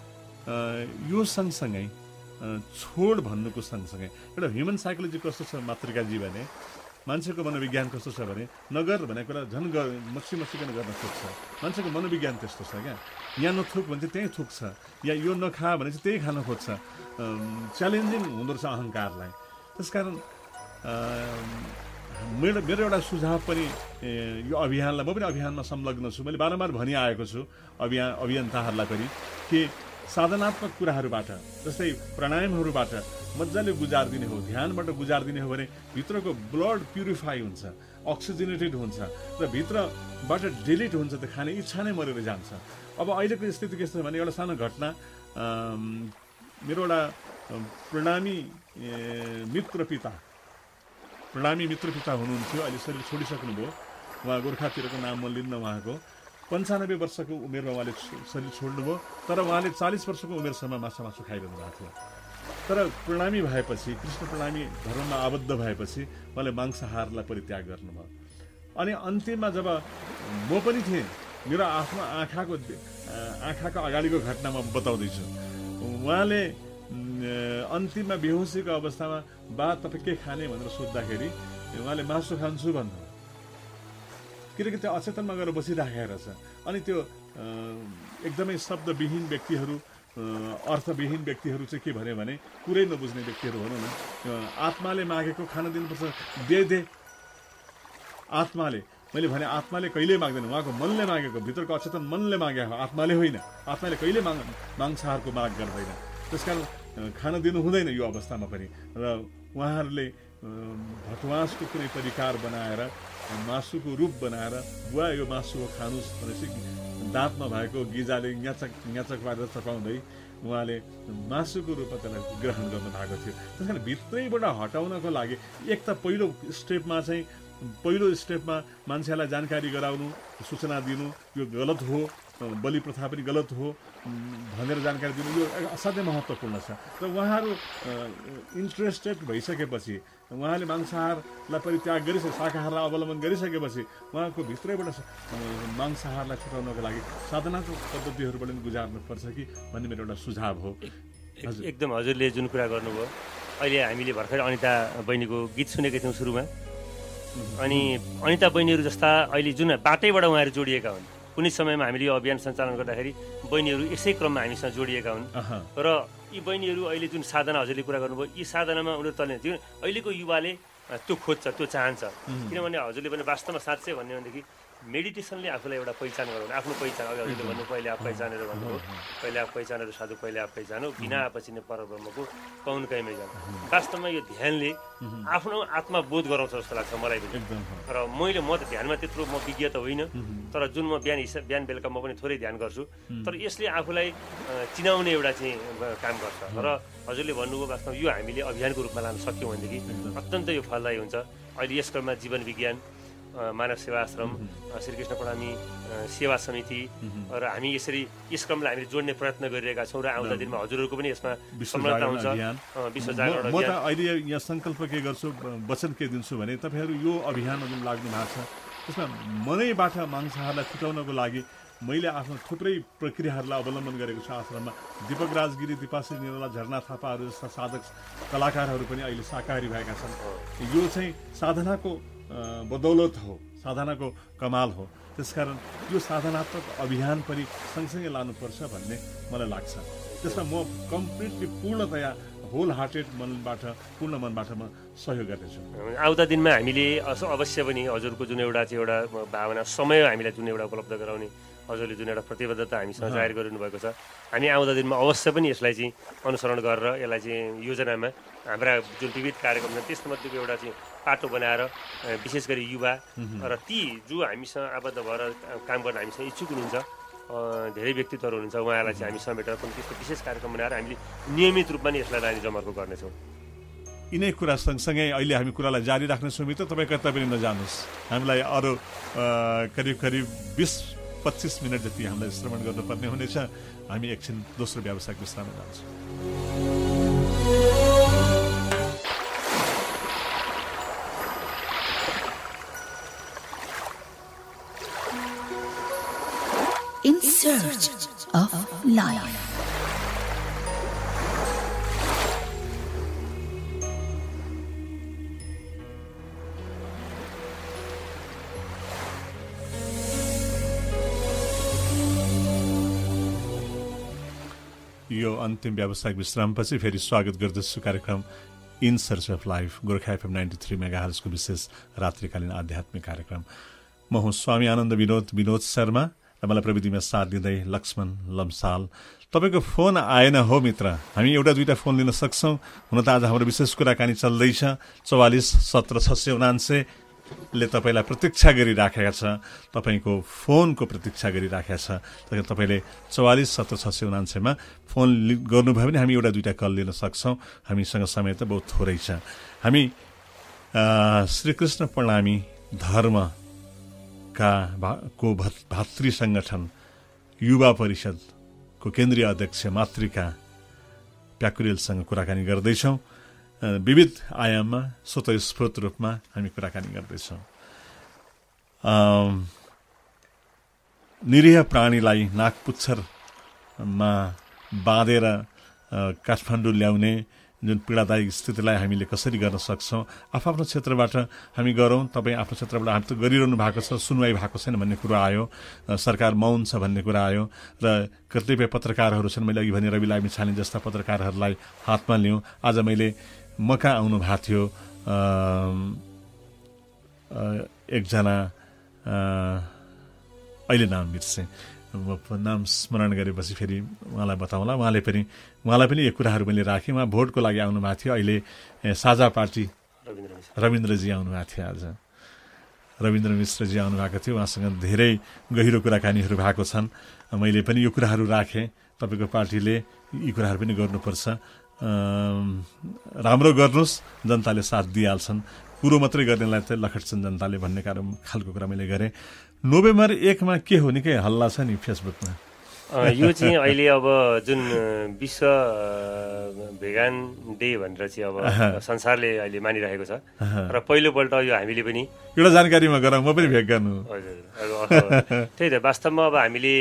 [SPEAKER 2] यो सँगसँगै छोड भन्नुको सँगसँगै एउटा ह्युमन साइकोलोजी कस्तो छ मातृकाजी भने, मान्छेको मनोविज्ञान कस्तो छ भने नगर भनेको कुरा झन् मसिकन गर्न खोज्छ। मान्छेको मनोविज्ञान त्यस्तो छ क्या, यहाँ नथुक भने चाहिँ त्यहीँ थुक्छ, या यो नखा भने चाहिँ त्यही खान खोज्छ। च्यालेन्जिङ हुँदो रहेछ अहङ्कारलाई। त्यसकारण मेरो एउटा सुझाव पनि यो अभियानलाई, म पनि अभियानमा संलग्न छु, मैले बारम्बार भनिआएको छु अभियन्ताहरूलाई पनि कि साधनात्मक कुराहरूबाट जस्तै प्राणायामहरूबाट मजाले गुजारिदिने हो, ध्यानबाट गुजारिदिने हो भने भित्रको ब्लड प्युरिफाई हुन्छ, अक्सिजनेटेड हुन्छ र भित्रबाट डिलिट हुन्छ, त खाने इच्छा नै मरेर जान्छ। अब अहिलेको स्थिति के छ भने एउटा सानो घटना, मेरो एउटा प्रणामी मित्र पिता हुनुहुन्थ्यो, अहिले शरीर छोडिसक्नुभयो। उहाँ गोर्खातिरको नाम म लिन्न, उहाँको 95 वर्षको उमेरमा उहाँले शरीर छोड्नुभयो। तर उहाँले 40 वर्षको उमेरसम्म माछा खाइरहनु भएको थियो। तर प्रणामी भएपछि, कृष्ण प्रणामी धर्ममा आबद्ध भएपछि उहाँले मांसाहारलाई परित्याग गर्नुभयो। अनि अन्तिममा जब म पनि थिएँ, मेरो आफ्नो आँखाको अगाडिको घटना म बताउँदैछु। उहाँले अन्तिममा बेहोसीको अवस्थामा बा तपाईँ के खाने भनेर सोद्धाखेरि उहाँले मासु खान्छु भन्नु, किनकि त्यो अचेतनमा गएर बसिराखेको छ। अनि त्यो एकदमै शब्दविहीन व्यक्तिहरू, अर्थविहीन व्यक्तिहरू चाहिँ के भन्यो भने कुरै नबुझ्ने व्यक्तिहरू भनौँ न। आत्माले मागेको खान दिनुपर्छ, दे आत्माले। मैले भने आत्माले कहिल्यै माग्दैन, उहाँको मनले मागेको, भित्रको अचेतन मनले मागेको, आत्माले होइन। आत्माले कहिल्यै मांसाहारको माग गर्दैन। त्यसकारण खान दिनु हुँदैन यो अवस्थामा पनि। र उहाँहरूले भटमासको कुनै परिकार बनाएर, मासुको रूप बनाएर बुवा यो मासु हो खानुस् भनेपछि दाँतमा भएको गिजाले न्याचक पारेर चपाउँदै उहाँले मासुको रूपमा त्यसलाई ग्रहण गर्नु भएको थियो। त्यस कारण भित्रैबाट हटाउनको लागि एक त पहिलो स्टेपमा मान्छेलाई जानकारी गराउनु, सूचना दिनु, यो गलत हो, बलि प्रथा पनि गलत हो भनेर जानकारी दिनु, यो असाध्यै महत्त्वपूर्ण छ। र उहाँहरू इन्ट्रेस्टेड भइसकेपछि, उहाँले मांसाहारलाई परित्याग गरिसके, शाकाहारलाई अवलम्बन गरिसकेपछि उहाँको भित्रैबाट मांसाहारलाई छुटाउनको लागि साधनात्मक पद्धतिहरूबाट पनि गुजार्नुपर्छ कि भन्ने मेरो एउटा सुझाव हो।
[SPEAKER 5] एकदम हजुरले जुन कुरा गर्नुभयो, अहिले हामीले भर्खर अनिता बहिनीको गीत सुनेका थियौँ सुरुमा। अनि अनिता बहिनीहरू जस्ता अहिले जुन बाटैबाट उहाँहरू जोडिएका हुन्, कुनै समयमा हामीले यो अभियान सञ्चालन गर्दाखेरि बहिनीहरू यसै क्रममा हामीसँग जोडिएका हुन्। र यी बहिनीहरू अहिले जुन साधना हजुरले कुरा गर्नुभयो, यी साधनामा उनीहरू तल्ने अहिलेको युवाले त्यो खोज्छ, त्यो चाहन्छ। किनभने हजुरले भने वास्तवमा साँच्चै भन्यो भनेदेखि मेडिटेसनले आफूलाई एउटा पहिचान गराउने आफ्नो पहिचान अघि हजुरले भन्नु पहिले आफ पहिचानेर भन्नुभयो पहिले आफ पहिचानेर साधु पहिले आफ पहिचानो बिना आफपछि नै परब्रह्मको कौन कहीँमै जानु वास्तवमा यो ध्यानले आफ्नो आत्मा बोध गराउँछ जस्तो लाग्छ मलाई पनि र म त ध्यानमा त्यत्रो म विज्ञ त होइन तर जुन म बिहान बेलुका म पनि थोरै ध्यान गर्छु तर यसले आफूलाई चिनाउने एउटा चाहिँ काम गर्छ र हजुरले भन्नुभयो वास्तवमा यो हामीले अभियानको रूपमा लान सक्यौँ भनेदेखि अत्यन्त यो फलदायी हुन्छ अहिले यस क्रममा जीवन विज्ञान मानव सेवा आश्रम श्रीकृष्ण प्रणामी सेवा समिति र हामी यसरी यस क्रमलाई हामीले जोड्ने प्रयत्न गरिरहेका छौँ र आउँदा दिनमा हजुरहरूको पनि यसमा सम्मिलित हुन्छ विश्व जागरण
[SPEAKER 2] म त अहिले यहाँ सङ्कल्प के गर्छु वचन के दिन्छु भने तपाईँहरू यो अभियानमा जुन लाग्नु भएको छ त्यसमा मनैबाट मांसाहारलाई छुटाउनको लागि मैले आफ्नो थुप्रै प्रक्रियाहरूलाई अवलम्बन गरेको छु आश्रममा दीपक राजगिरी दिपाश्री निर्मला झरना थापाहरू जस्ता साधक कलाकारहरू पनि अहिले शाकाहारी भएका छन् यो चाहिँ साधनाको बदौलत हो साधनाको कमाल हो त्यसकारण यो साधनात्मक अभियान पनि सँगसँगै लानुपर्छ भन्ने मलाई लाग्छ त्यसमा म कम्प्लिटली पूर्णतया होल हार्टेड मनबाट पूर्ण मनबाट म सहयोग गर्नेछु
[SPEAKER 5] आउँदा दिनमा हामीले अवश्य पनि हजुरको जुन एउटा चाहिँ एउटा भावना समय हामीलाई जुन एउटा उपलब्ध गराउने हजुरले जुन एउटा प्रतिबद्धता हामीसँग जाहेर गरिनु भएको छ हामी आउँदा दिनमा अवश्य पनि यसलाई चाहिँ अनुसरण गरेर यसलाई चाहिँ योजनामा हाम्रा जुन विविध कार्यक्रम छन् त्यसमध्येको एउटा चाहिँ पाटो बनाएर विशेष गरी युवा र ती जो हामीसँग आबद्ध भएर काम गर्न हामीसँग इच्छुक हुनुहुन्छ धेरै व्यक्तित्वहरू हुनुहुन्छ उहाँहरूलाई चाहिँ हामी समेटेर पनि त्यस्तो विशेष कार्यक्रम बनाएर हामीले नियमित रूपमा नै यसलाई लाने जमर्को गर्नेछौँ
[SPEAKER 2] यिनै कुरा सँगसँगै अहिले हामी कुरालाई जारी राख्नेछौँ मित्र तपाईँ कता पनि नजानुहोस् हामीलाई अरू करिब 20-25 मिनट जति हामीलाई श्रवण गर्नुपर्ने हुनेछ हामी एकछिन दोस्रो व्यावसायिक विश्राममा जान्छौँ
[SPEAKER 4] In search of life.
[SPEAKER 2] यो अन्तिम व्यावसायिक विश्रामपछि फेरि स्वागत गर्दछु कार्यक्रम in search of life Gorkha FM 93 मेगाहर्जको विशेष रात्रिकालीन आध्यात्मिक कार्यक्रम म हुँ स्वामी आनन्द विनोद शर्मा र मलाई प्रविधिमा साथ दिँदै लक्ष्मण लम्साल तपाईँको फोन आएन हो मित्र हामी एउटा दुईटा फोन लिन सक्छौँ हुन त आज हाम्रो विशेष कुराकानी चल्दैछ 44-17-679 ले तपाईँलाई प्रतीक्षा गरिराखेका छ तपाईँको फोनको प्रतीक्षा गरिराखेका छ तपाईँले 44-17-679 मा फोन गर्नुभयो भने हामी एउटा दुईटा कल लिन सक्छौँ हामीसँग समय त बहुत थोरै छ हामी श्रीकृष्ण प्रणामी धर्मका भातृ सङ्गठन युवा परिषदको केन्द्रीय अध्यक्ष मातृका प्याकुरेलसँग कुराकानी गर्दैछौँ विविध आयाममा स्वतःस्फूर्त रूपमा हामी कुराकानी गर्दैछौँ निरीह प्राणीलाई नाकपुच्छरमा बाँधेर काठमाडौँ ल्याउने जुन पीडादायक स्थितिलाई हामीले कसरी गर्न सक्छौँ आफ्नो क्षेत्रबाट हामी गरौँ तपाईँ आफ्नो क्षेत्रबाट हामी त गरिरहनु भएको छ सुनवाई भएको छैन भन्ने कुरा आयो सरकार मौन छ भन्ने कुरा आयो र कतिपय पत्रकारहरू छन् मैले अघि भने रवि लामिछाने जस्ता पत्रकारहरूलाई हातमा लिउँ आज मैले मका आउनु भएको थियो एकजना अहिले नाम बिर्सेँ नाम स्मरण गरेपछि फेरि उहाँलाई बताउँला उहाँलाई पनि यो कुराहरू मैले राखेँ उहाँ भोटको लागि आउनुभएको थियो अहिले साझा पार्टी रविन्द्रजी आउनुभएको थियो आज रविन्द्र मिश्रजी आउनुभएको थियो उहाँसँग धेरै गहिरो कुराकानीहरू भएको छन् मैले पनि यो कुराहरू राखेँ तपाईँको पार्टीले यी कुराहरू पनि गर्नुपर्छ राम्रो गर्नुहोस् जनताले साथ दिइहाल्छन् कुरो मात्रै गर्नेलाई चाहिँ लखट्छन् जनताले भन्ने खालको कुरा मैले गरेँ नोभेम्बर 1 मा के हो निकै हल्ला छ नि फेसबुकमा
[SPEAKER 5] यो चाहिँ अहिले अब जुन विश्व भेगान डे भनेर चाहिँ अब संसारले अहिले मानिरहेको छ र पहिलोपल्ट यो हामीले पनि
[SPEAKER 2] एउटा जानकारीमा गरौँ म पनि भेगान हो
[SPEAKER 5] हजुर त्यही त वास्तवमा अब हामीले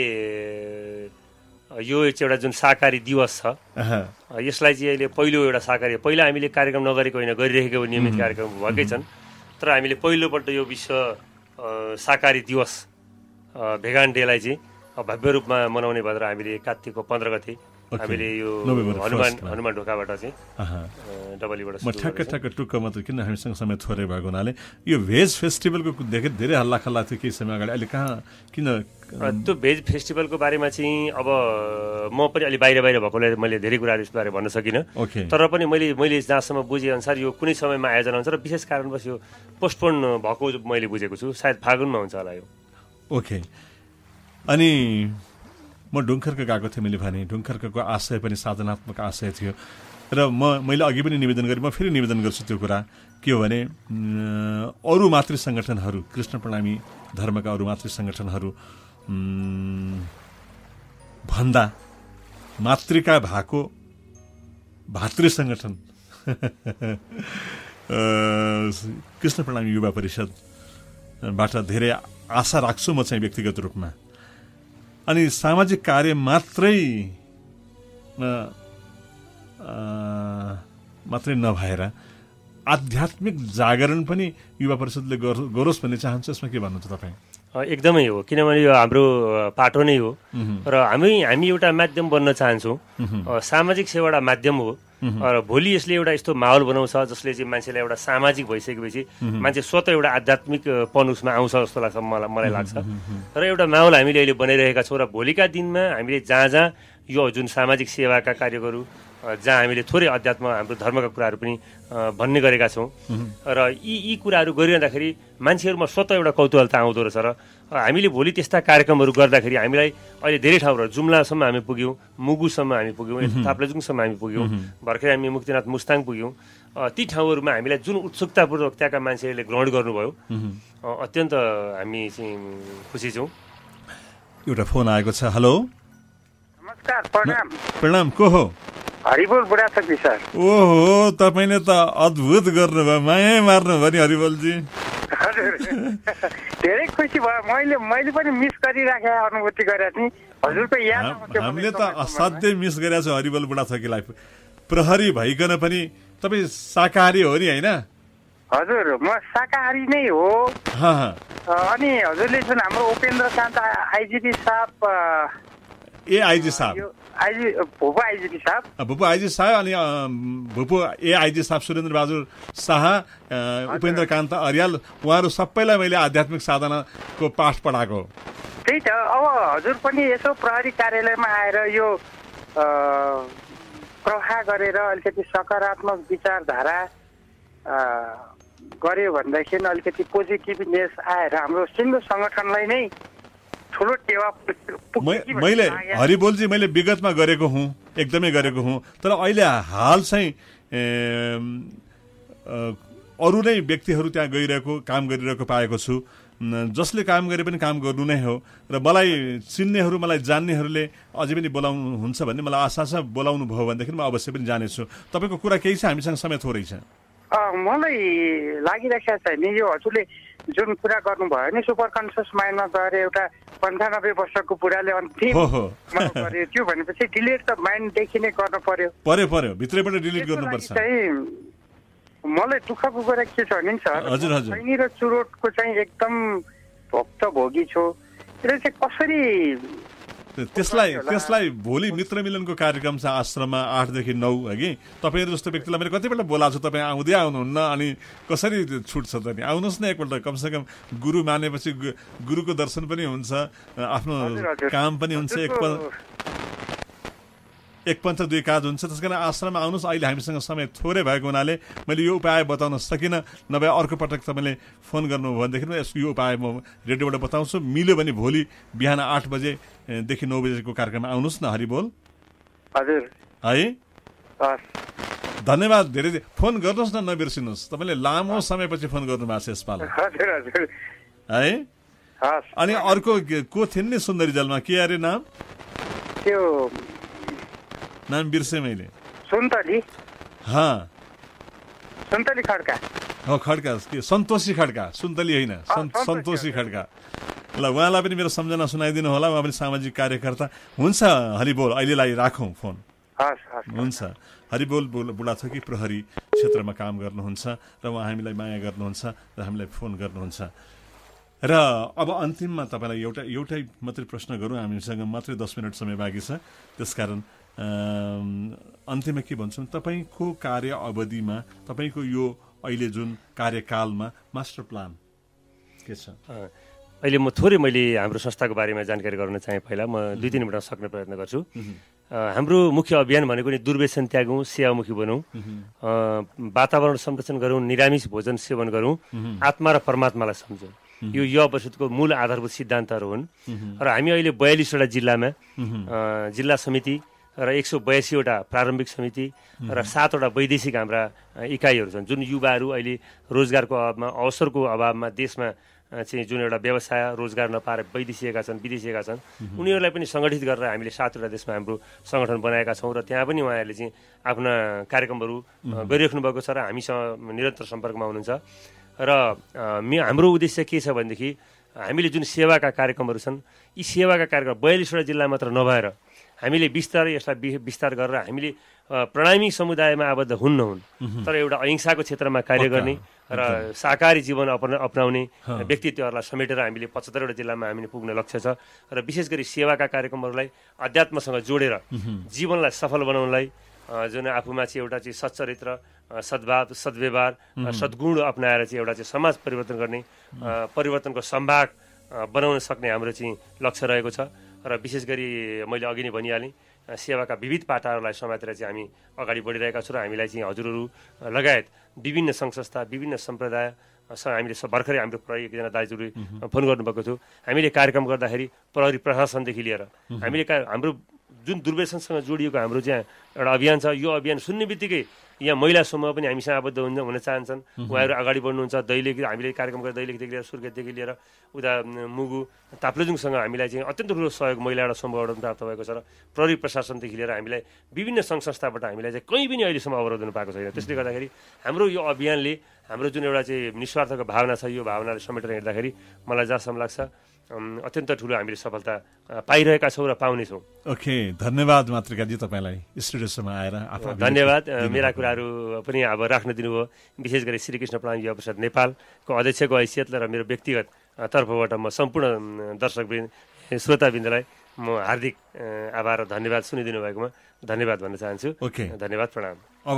[SPEAKER 5] यो एउटा जुन शाकाहारी दिवस छ यसलाई चाहिँ अहिले पहिलो एउटा शाकाहारी पहिला हामीले कार्यक्रम नगरेको होइन गरिरहेको नियमित कार्यक्रम भएकै छन् तर हामीले पहिलोपल्ट यो विश्व शाकाहारी दिवस भेगान डेलाई चाहिँ भव्य रूपमा मनाउने भनेर हामीले कार्तिकको 15 गते हामीले यो हनुमान ढोकाबाट चाहिँ डबलीबाट
[SPEAKER 2] म ठ्याक्क टुक्क मात्र किन हामीसँग समय थोरै भएको हुनाले यो भेज फेस्टिभलको धेरै हल्ला खल्ला थियो केही समय अगाडि, अहिले कहाँ किन
[SPEAKER 5] त्यो भेज फेस्टिभलको बारेमा चाहिँ अब म पनि अलि बाहिर भएकोले मैले धेरै कुराहरू यसबारे भन्न सकिनँ। तर पनि मैले जहाँसम्म बुझेअनुसार यो कुनै समयमा आयोजना हुन्छ र विशेष कारणवश यो पोस्टपोन भएको मैले बुझेको छु, सायद फागुनमा हुन्छ होला यो।
[SPEAKER 2] ओके, अनि म ढुङ्खर्क गएको थिएँ, मैले भने ढुङ्खर्कको आशय पनि साधनात्मक आशय थियो र मैले अघि पनि निवेदन गरेँ, म फेरि निवेदन गर्छु त्यो कुरा के हो भने अरू मातृ सङ्गठनहरू, कृष्ण प्रणामी धर्मका अरू मातृ सङ्गठनहरू भन्दा मातृका भएको भातृ सङ्गठन कृष्ण प्रणामी युवा परिषदबाट धेरै आशा राख्छु म चाहिँ व्यक्तिगत रूपमा। अनि सामाजिक कार्य मात्रै नभएर आध्यात्मिक जागरण पनि युवा परिषदले गरोस् भन्ने चाहन्छु। यसमा के भन्नुहुन्छ तपाईँ?
[SPEAKER 5] एकदमै हो, किनभने यो हाम्रो पाटो नै हो र हामी एउटा माध्यम बन्न चाहन्छौँ। सामाजिक सेवा एउटा माध्यम हो र भोलि यसले एउटा यस्तो माहौल बनाउँछ जसले चाहिँ मान्छेलाई एउटा सामाजिक भइसकेपछि मान्छे स्वतः एउटा आध्यात्मिक पन उसमा आउँछ जस्तो लाग्छ मलाई लाग्छ। र एउटा माहौल हामीले अहिले बनाइरहेका छौँ र भोलिका दिनमा हामीले जहाँ यो जुन सामाजिक सेवाका कार्यहरू, जहाँ हामीले थोरै अध्यात्म हाम्रो धर्मका कुराहरू पनि भन्ने गरेका छौँ र यी कुराहरू गरिरहँदाखेरि मान्छेहरूमा स्वतः एउटा कौतूहलता आउँदो रहेछ र हामीले भोलि त्यस्ता कार्यक्रमहरू गर्दाखेरि हामीलाई अहिले धेरै ठाउँहरू जुम्लासम्म हामी पुग्यौँ, मुगुसम्म हामी पुग्यौँ, ताप्लेजुङसम्म हामी पुग्यौँ, भर्खरै हामी मुक्तिनाथ मुस्ताङ पुग्यौँ। ती ठाउँहरूमा हामीलाई जुन उत्सुकतापूर्वक त्यहाँका मान्छेहरूले ग्रहण गर्नुभयो, अत्यन्त हामी चाहिँ खुसी छौँ।
[SPEAKER 2] एउटा फोन आएको छ। हेलो,
[SPEAKER 6] नमस्कार, प्रणाम।
[SPEAKER 2] प्रणाम, को हो?
[SPEAKER 6] हरिबोल बुढाथोकी सर।
[SPEAKER 2] ओहो, तपाईँले त अद्भुत गर्नुभयो, माया मार्नुभयो नि हरिबोलजी।
[SPEAKER 6] हजुर, धेरै खुसी भयो। मैले पनि मिस गरिराखेँ, अनुभूति गरेको थिएँ हजुरको याद आउँथ्यो।
[SPEAKER 2] हामीले त असाध्यै मिस गरेका छौँ हरिबोल बुढाथोकीलाई। प्रहरी भइकन पनि तपाईँ शाकाहारी हो नि, होइन?
[SPEAKER 6] हजुर, म शाकाहारी नै हो। अनि हजुरले जुन हाम्रो उपेन्द्र कान्त आइजिपी साहब,
[SPEAKER 2] आइजी साहब,
[SPEAKER 6] भूपू आइजिपी साहब
[SPEAKER 2] अनि भूपू आइजी साहब सुरेन्द्र बहादुर शाह, उपेन्द्र कान्त अर्याल, उहाँहरू सबैलाई मैले आध्यात्मिक साधनाको पाठ पढाएको।
[SPEAKER 6] त्यही त, अब हजुर पनि यसो प्रहरी कार्यालयमा आएर यो प्रवाह गरेर अलिकति सकारात्मक विचारधारा गर्यो भनेदेखि अलिकति पोजिटिभनेस आएर हाम्रो सिङ्गो सङ्गठनलाई नै ठुलो टेवा।
[SPEAKER 2] मैले हरिबोलजी मैले विगतमा गरेको हुँ, एकदमै गरेको हुँ, तर अहिले हाल चाहिँ अरू नै व्यक्तिहरू त्यहाँ गइरहेको, काम गरिरहेको पाएको छु, जसले काम गरे पनि काम गर्नु नै हो। र मलाई चिन्नेहरू, मलाई जान्नेहरूले अझै पनि बोलाउनुहुन्छ भन्ने मलाई आशा छ। बोलाउनु भयो भनेदेखि म अवश्य पनि जानेछु। तपाईँको कुरा केही छ? हामीसँग समय थोरै छ।
[SPEAKER 6] मलाई लागिरहेको छ नि, यो हजुरले जुन कुरा गर्नुभयो नि, सुपर कन्सियस माइन्डमा गएर एउटा 95 वर्षको बुढाले अन्तिम गर्यो, त्यो भनेपछि डिलिट त माइन्डदेखि नै गर्नु पर्यो,
[SPEAKER 2] भित्रैबाट डिलिट गर्नुपर्छ।
[SPEAKER 6] मलाई दुःखको कुरा के छ भने सर, खैनी र चुरोटको चाहिँ एकदम भोगी छु। यसले चाहिँ कसरी
[SPEAKER 2] त्यसलाई भोलि मित्र मिलनको कार्यक्रम छ आश्रममा 8 देखि 9 हगि। तपाईँहरू जस्तो व्यक्तिलाई मैले कतिपल्ट बोलाएको छु, तपाईँ आउँदै आउनुहुन्न, अनि कसरी छुट्छ त नि? आउनुहोस् न एकपल्ट, कमसेकम गुरु मानेपछि गुरुको दर्शन पनि हुन्छ, आफ्नो काम पनि हुन्छ, एक पन्थ दुई काज हुन्छ। त्यस कारण आश्रममा आउनुहोस्। अहिले हामीसँग समय थोरै भएको हुनाले मैले यो उपाय बताउन सकिनँ, नभए अर्को पटक तपाईँले फोन गर्नुभयो भनेदेखि यो उपाय म रेडियोबाट बताउँछु। मिल्यो भने भोलि बिहान 8 बजेदेखि 9 बजेको कार्यक्रममा आउनुहोस् न हरिबोल।
[SPEAKER 6] हजुर,
[SPEAKER 2] है, धन्यवाद धेरै। फोन गर्नुहोस् न, नबिर्सिनुहोस्। तपाईँले लामो समयपछि फोन गर्नुभएको छ यसपालि, है। अनि अर्को को थिइन् नि सुन्दरी जलमा, के अरे नाम?
[SPEAKER 6] त्यो
[SPEAKER 2] नाम बिर्सेँ मैले।
[SPEAKER 6] सुन्तली खड्का
[SPEAKER 2] हो, खड्का के सन्तोषी खड्का, सुन्तली होइन, सन्तोषी खड्का। ल, उहाँलाई पनि मेरो सम्झना सुनाइदिनु होला। उहाँ पनि सामाजिक कार्यकर्ता हुन्छ। हरिबोल, अहिलेलाई राखौँ फोन। हुन्छ। हरिबोल बुढाथोकी प्रहरी क्षेत्रमा काम गर्नुहुन्छ र उहाँ हामीलाई माया गर्नुहुन्छ र हामीलाई फोन गर्नुहुन्छ। र अब अन्तिममा तपाईँलाई एउटै मात्रै प्रश्न गरौँ, हामीसँग मात्रै 10 मिनट समय बाँकी छ, त्यसकारण अन्त्यमा के भन्छौँ, तपाईँको कार्य अवधिमा तपाईँको यो अहिले जुन कार्यकालमा मास्टर प्लान के छ?
[SPEAKER 5] अहिले मैले हाम्रो संस्थाको बारेमा जानकारी गराउन चाहे। पहिला म 2-3 मिनटमा सक्ने प्रयत्न गर्छु। हाम्रो मुख्य अभियान भनेको नि दुर्व्यसन त्यागौँ, सेवामुखी बनौँ, वातावरण संरक्षण गरौँ, निरामिष भोजन सेवन गरौँ, आत्मा र परमात्मालाई सम्झौँ। यो युवा परिषदको मूल आधारभूत सिद्धान्तहरू हुन्। र हामी अहिले 42वटा जिल्लामा जिल्ला समिति र 182वटा प्रारम्भिक समिति र 7वटा वैदेशिक हाम्रा इकाइहरू छन्, जुन युवाहरू अहिले रोजगारको अभावमा, अवसरको अभावमा देशमा चाहिँ जुन एउटा व्यवसाय रोजगार नपाएर विदेशिएका छन्, उनीहरूलाई पनि सङ्गठित गरेर हामीले 7वटा देशमा हाम्रो सङ्गठन बनाएका छौँ। र त्यहाँ पनि उहाँहरूले चाहिँ आफ्ना कार्यक्रमहरू गरिराख्नु भएको छ र हामीसँग निरन्तर सम्पर्कमा हुनुहुन्छ। र हाम्रो उद्देश्य के छ भनेदेखि हामीले जुन सेवाका कार्यक्रमहरू छन्, यी सेवाका कार्यक्रम 42वटा जिल्ला मात्र नभएर हामीले बिस्तारै यसलाई विस्तार गरेर हामीले प्रणामी समुदायमा आबद्ध हुन्, तर एउटा अहिंसाको क्षेत्रमा कार्य गर्ने र शाकाहारी जीवन अपनाउने व्यक्तित्वहरूलाई समेटेर हामीले 75वटा जिल्लामा हामीले पुग्ने लक्ष्य छ। र विशेष गरी सेवाका कार्यक्रमहरूलाई अध्यात्मसँग जोडेर जीवनलाई सफल बनाउनलाई, जुन आफूमा चाहिँ एउटा चाहिँ सच्चरित्र, सद्भाव, सद्व्यवहार, सद्गुण अपनाएर चाहिँ एउटा चाहिँ समाज परिवर्तन गर्ने, परिवर्तनको सम्भाग बनाउन सक्ने हाम्रो चाहिँ लक्ष्य रहेको छ। र विशेष गरी मैले अघि नै भनिहालेँ, सेवाका विविध पाटाहरूलाई समातेर चाहिँ हामी अगाडि बढिरहेका छौँ। र हामीलाई चाहिँ हजुरहरू लगायत विभिन्न सङ्घ संस्था, विभिन्न सम्प्रदाय, हामीले भर्खरै हाम्रो प्रहरी एकजना दाजुले फोन गर्नुभएको थियो। हामीले कार्यक्रम गर्दाखेरि प्रहरी प्रशासनदेखि लिएर हामीले हाम्रो जुन दुर्व्यसनसँग जोडिएको हाम्रो चाहिँ एउटा अभियान छ, यो अभियान सुन्ने बित्तिकै यहाँ महिला समूह पनि हामीसँग आबद्ध हुन चाहन्छन्। उहाँहरू अगाडि बढ्नुहुन्छ। दैलेख हामीले कार्यक्रम गरेर दैलेखदेखि लिएर सुर्खेतदेखि लिएर उता मुगु ताप्लेजुङसँग हामीलाई चाहिँ अत्यन्त ठुलो सहयोग महिला एउटा समूहबाट प्राप्त भएको छ। र प्रहरी प्रशासनदेखि लिएर हामीलाई विभिन्न सङ्घ संस्थाबाट हामीलाई चाहिँ कहीँ पनि अहिलेसम्म अवरोध हुनु पाएको छैन। त्यसले गर्दाखेरि हाम्रो यो अभियानले हाम्रो जुन एउटा चाहिँ निस्वार्थको भावना छ, यो भावनालाई समेटेर हिँड्दाखेरि मलाई जहाँसम्म लाग्छ अत्यन्त ठुलो हामीले सफलता पाइरहेका छौँ र पाउनेछौँ।
[SPEAKER 2] ओके, धन्यवाद मातृकाजी तपाईँलाई स्टुडियोसम्म आएर।
[SPEAKER 5] धन्यवाद। मेरा कुराहरू पनि अब राख्न दिनुभयो। विशेष गरी श्रीकृष्ण प्रणामी युवा परिषद नेपालको अध्यक्षको हैसियतले र मेरो व्यक्तिगत तर्फबाट म सम्पूर्ण दर्शकवृन्द, श्रोतावृन्दलाई म हार्दिक आभार र धन्यवाद सुनिदिनु भएकोमा धन्यवाद भन्न चाहन्छु।
[SPEAKER 2] ओके,
[SPEAKER 5] धन्यवाद, प्रणाम।
[SPEAKER 2] अब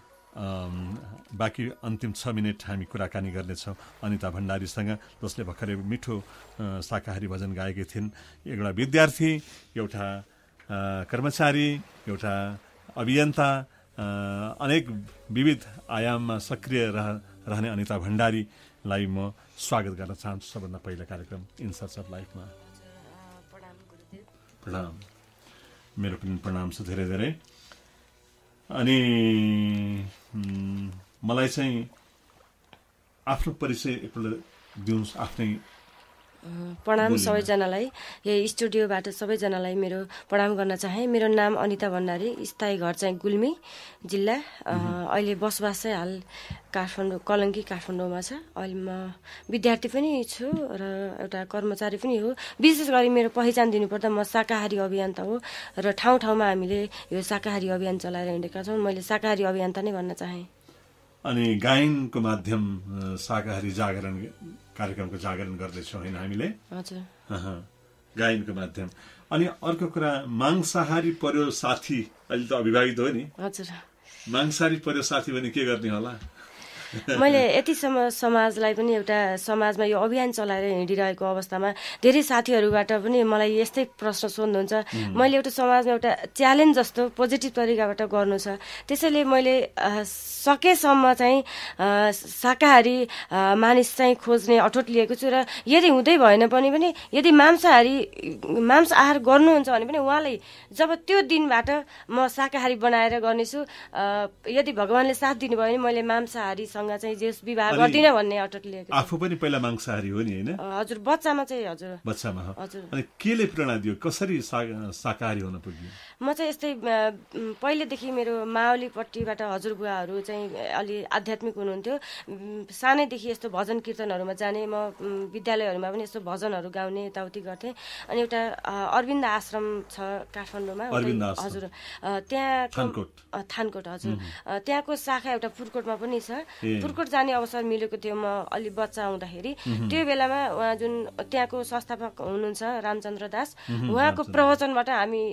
[SPEAKER 2] बाँकी अन्तिम 6 मिनट हामी कुराकानी गर्नेछौँ अनिता भण्डारीसँग, जसले भर्खरै मिठो शाकाहारी भजन गाएकी थिइन्। एउटा विद्यार्थी, एउटा कर्मचारी, एउटा अभियन्ता, अनेक विविध आयाममा सक्रिय रहने अनिता भण्डारीलाई म स्वागत गर्न चाहन्छु सबभन्दा पहिला कार्यक्रम इन सर्च अफ लाइफमा। प्रणाम। मेरो पनि प्रणाम छ धेरै धेरै। अनि मलाई चाहिँ आफ्नो परिचय एकपल्ट दिनुहोस् आफ्नै।
[SPEAKER 1] प्रणाम सबैजनालाई, यही स्टुडियोबाट सबैजनालाई मेरो प्रणाम गर्न चाहे। मेरो नाम अनिता भण्डारी, स्थायी घर चाहिँ गुल्मी जिल्ला, अहिले बसोबास चाहिँ हाल काठमाडौँ, कलङ्की काठमाडौँमा छ। अहिले म विद्यार्थी पनि छु र एउटा कर्मचारी पनि हो। विशेष गरी मेरो पहिचान दिनुपर्दा म शाकाहारी अभियन्ता हो र ठाउँ ठाउँमा हामीले यो शाकाहारी अभियान चलाएर हिँडेका छौँ। मैले शाकाहारी अभियन्ता नै भन्न चाहेँ।
[SPEAKER 2] अनि गायनको माध्यम शाकाहारी जागरण कार्यक्रमको जागरण गर्दैछौँ होइन हामीले?
[SPEAKER 1] हजुर,
[SPEAKER 2] गायनको माध्यम। अनि अर्को कुरा, मांसाहारी पर्यो साथी, अहिले त अविवाहित हो नि?
[SPEAKER 1] हजुर।
[SPEAKER 2] मांसाहारी पर्यो साथी भने के गर्ने होला?
[SPEAKER 1] मैले यतिसम्म समाजलाई पनि एउटा समाजमा यो अभियान चलाएर हिँडिरहेको अवस्थामा धेरै साथीहरूबाट पनि मलाई यस्तै प्रश्न सोध्नुहुन्छ। मैले एउटा समाजमा एउटा च्यालेन्ज जस्तो पोजिटिभ तरिकाबाट गर्नु छ, त्यसैले मैले सकेसम्म चाहिँ शाकाहारी मानिस चाहिँ खोज्ने अठोट लिएको छु। र यदि हुँदै भएन पनि यदि मांस आहार गर्नुहुन्छ भने पनि उहाँलाई जब त्यो दिनबाट म शाकाहारी बनाएर गर्नेछु। यदि भगवान्ले साथ दिनुभयो भने मैले मांसाहारीसँग चाहिँ जेस विवाह गर्दिन भन्ने अटक लिएको।
[SPEAKER 2] आफू पनि पहिला मांसाहारी हो नि होइन?
[SPEAKER 1] हजुर, बच्चामा चाहिँ। हजुर,
[SPEAKER 2] बच्चामा।
[SPEAKER 1] हजुर।
[SPEAKER 2] अनि केले प्रेरणा दियो, कसरी शाकाहारी हुन पुग्यो?
[SPEAKER 1] म चाहिँ यस्तै पहिलेदेखि मेरो मावलीपट्टिबाट हजुरबुवाहरू चाहिँ अलि आध्यात्मिक हुनुहुन्थ्यो। सानैदेखि यस्तो भजन कीर्तनहरूमा जाने, म विद्यालयहरूमा पनि यस्तो भजनहरू गाउने यताउति गर्थेँ। अनि एउटा अरविन्द आश्रम छ काठमाडौँमा। हजुर, त्यहाँ थानकोट। हजुर, त्यहाँको शाखा एउटा पुर्कोटमा पनि छ। पुर्कोट जाने अवसर मिलेको थियो म अलि बच्चा हुँदाखेरि। त्यो बेलामा उहाँ जुन त्यहाँको संस्थापक हुनुहुन्छ रामचन्द्र दास, उहाँको प्रवचनबाट हामी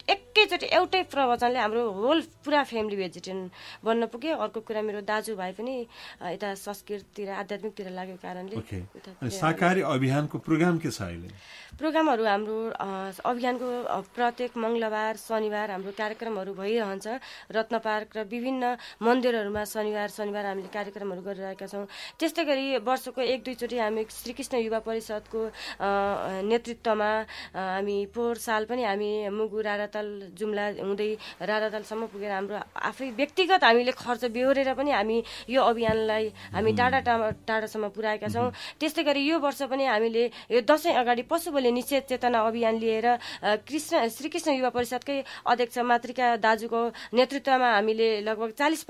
[SPEAKER 1] एकैचोटि एउटै प्रवचनले हाम्रो होल पुरा फ्यामिली भेजिटेरियन बन्न पुग्यो। अर्को कुरा मेरो दाजुभाइ पनि यता संस्कृततिर आध्यात्मिकतिर लागेको कारणले।
[SPEAKER 2] शाकाहारी अभियानको प्रोग्राम के छ अहिले?
[SPEAKER 1] प्रोग्रामहरू हाम्रो अभियानको प्रत्येक मङ्गलबार शनिबार हाम्रो कार्यक्रमहरू भइरहन्छ। रत्न पार्क र विभिन्न मन्दिरहरूमा शनिबार हामीले कार्यक्रमहरू गरिरहेका छौँ। त्यस्तै गरी वर्षको 1-2 चोटि हामी श्रीकृष्ण युवा परिषदको नेतृत्वमा हामी पोहोर साल पनि हामी मुगु राराताल जुम्ला हुँदै रारातालसम्म पुगेर हाम्रो आफै व्यक्तिगत हामीले खर्च बेहोरेर पनि हामी यो अभियानलाई हामी टाढासम्म पुर्याएका छौँ। त्यस्तै गरी यो वर्ष पनि हामीले यो दसैँ अगाडि पशु बलि निषेध चेतना अभियान लिएर श्रीकृष्ण युवा परिषदकै अध्यक्ष मातृका दाजुको नेतृत्वमा हामीले लगभग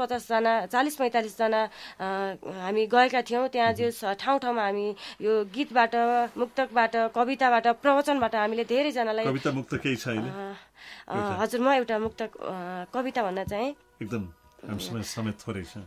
[SPEAKER 1] 40-45 जना हामी गएका थियौँ। त्यहाँ जो ठाउँमा हामी यो गीतबाट, मुक्तकबाट, कविताबाट, प्रवचनबाट हामीले धेरैजनालाई
[SPEAKER 2] कविता मुक्त केही छ अहिले?
[SPEAKER 1] हजुर, म एउटा मुक्तक कविता भन्न चाहे।
[SPEAKER 2] एकदम हामीसँग समय थोरै छ।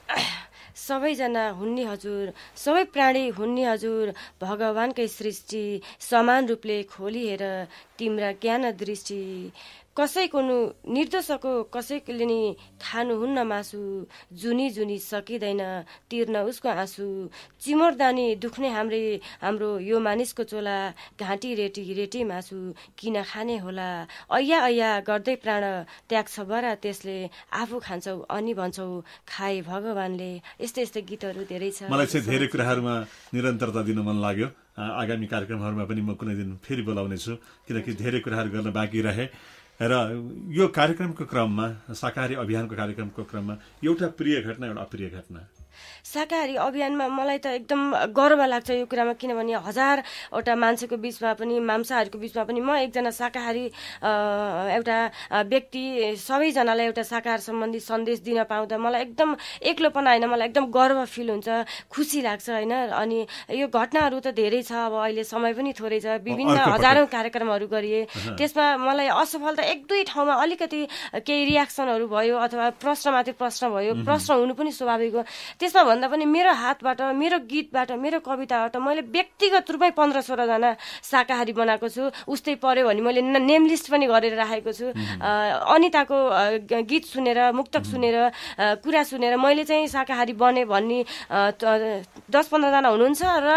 [SPEAKER 1] सबैजना हुन्नी हजुर, सबै प्राणी हुन्नी हजुर, भगवानकै सृष्टि समान रूपले खोली हेर तिम्रा ज्ञान दृष्टि। कसैको निर्दोषको कसैले नि खानुहुन्न मासु, जुनी सकिँदैन तिर्न उसको आँसु। चिमोरदानी दुख्ने हाम्रो यो मानिसको चोला, घाँटी रेटी मासु किन खाने होला। ऐया गर्दै प्राण त्याग्छ बरा त्यसले, आफू खान्छौ अनि भन्छौ खाए भगवानले। यस्तै गीतहरू धेरै छ।
[SPEAKER 2] मलाई चाहिँ धेरै कुराहरूमा निरन्तरता दिन मन लाग्यो। आगामी कार्यक्रमहरूमा पनि म कुनै दिन फेरि बोलाउने छु, किनकि धेरै कुराहरू गर्न बाँकी रहे। र यो कार्यक्रमको क्रममा, शाकाहारी अभियानको कार्यक्रमको क्रममा एउटा प्रिय घटना, एउटा अप्रिय घटना?
[SPEAKER 1] शाकाहारी अभियानमा मलाई त एकदम गर्व लाग्छ यो कुरामा, किनभने 1000वटा मान्छेको बिचमा पनि, मांसाहारीको बिचमा पनि म एकजना शाकाहारी एउटा व्यक्ति सबैजनालाई एउटा शाकाहार सम्बन्धी सन्देश दिन पाउँदा मलाई एकदम एक्लोपना होइन, मलाई एकदम गर्व फिल हुन्छ, खुसी लाग्छ होइन। अनि यो घटनाहरू त धेरै छ, अब अहिले समय पनि थोरै छ। विभिन्न हजारौँ कार्यक्रमहरू गरिए, त्यसमा मलाई असफलता 1-2 ठाउँमा अलिकति केही रियाक्सनहरू भयो अथवा प्रश्नमाथि प्रश्न भयो। प्रश्न हुनु पनि स्वाभाविक हो। त्यसमा भन्दा पनि मेरो हातबाट, मेरो गीतबाट, मेरो कविताबाट मैले व्यक्तिगत रूपमै 15-16 जना शाकाहारी बनाएको छु। उस्तै पर्यो भने मैले नेम लिस्ट पनि गरेर राखेको छु। अनिताको गीत सुनेर, मुक्तक सुनेर, कुरा सुनेर मैले चाहिँ शाकाहारी बने भन्ने 10-15 जना हुनुहुन्छ। र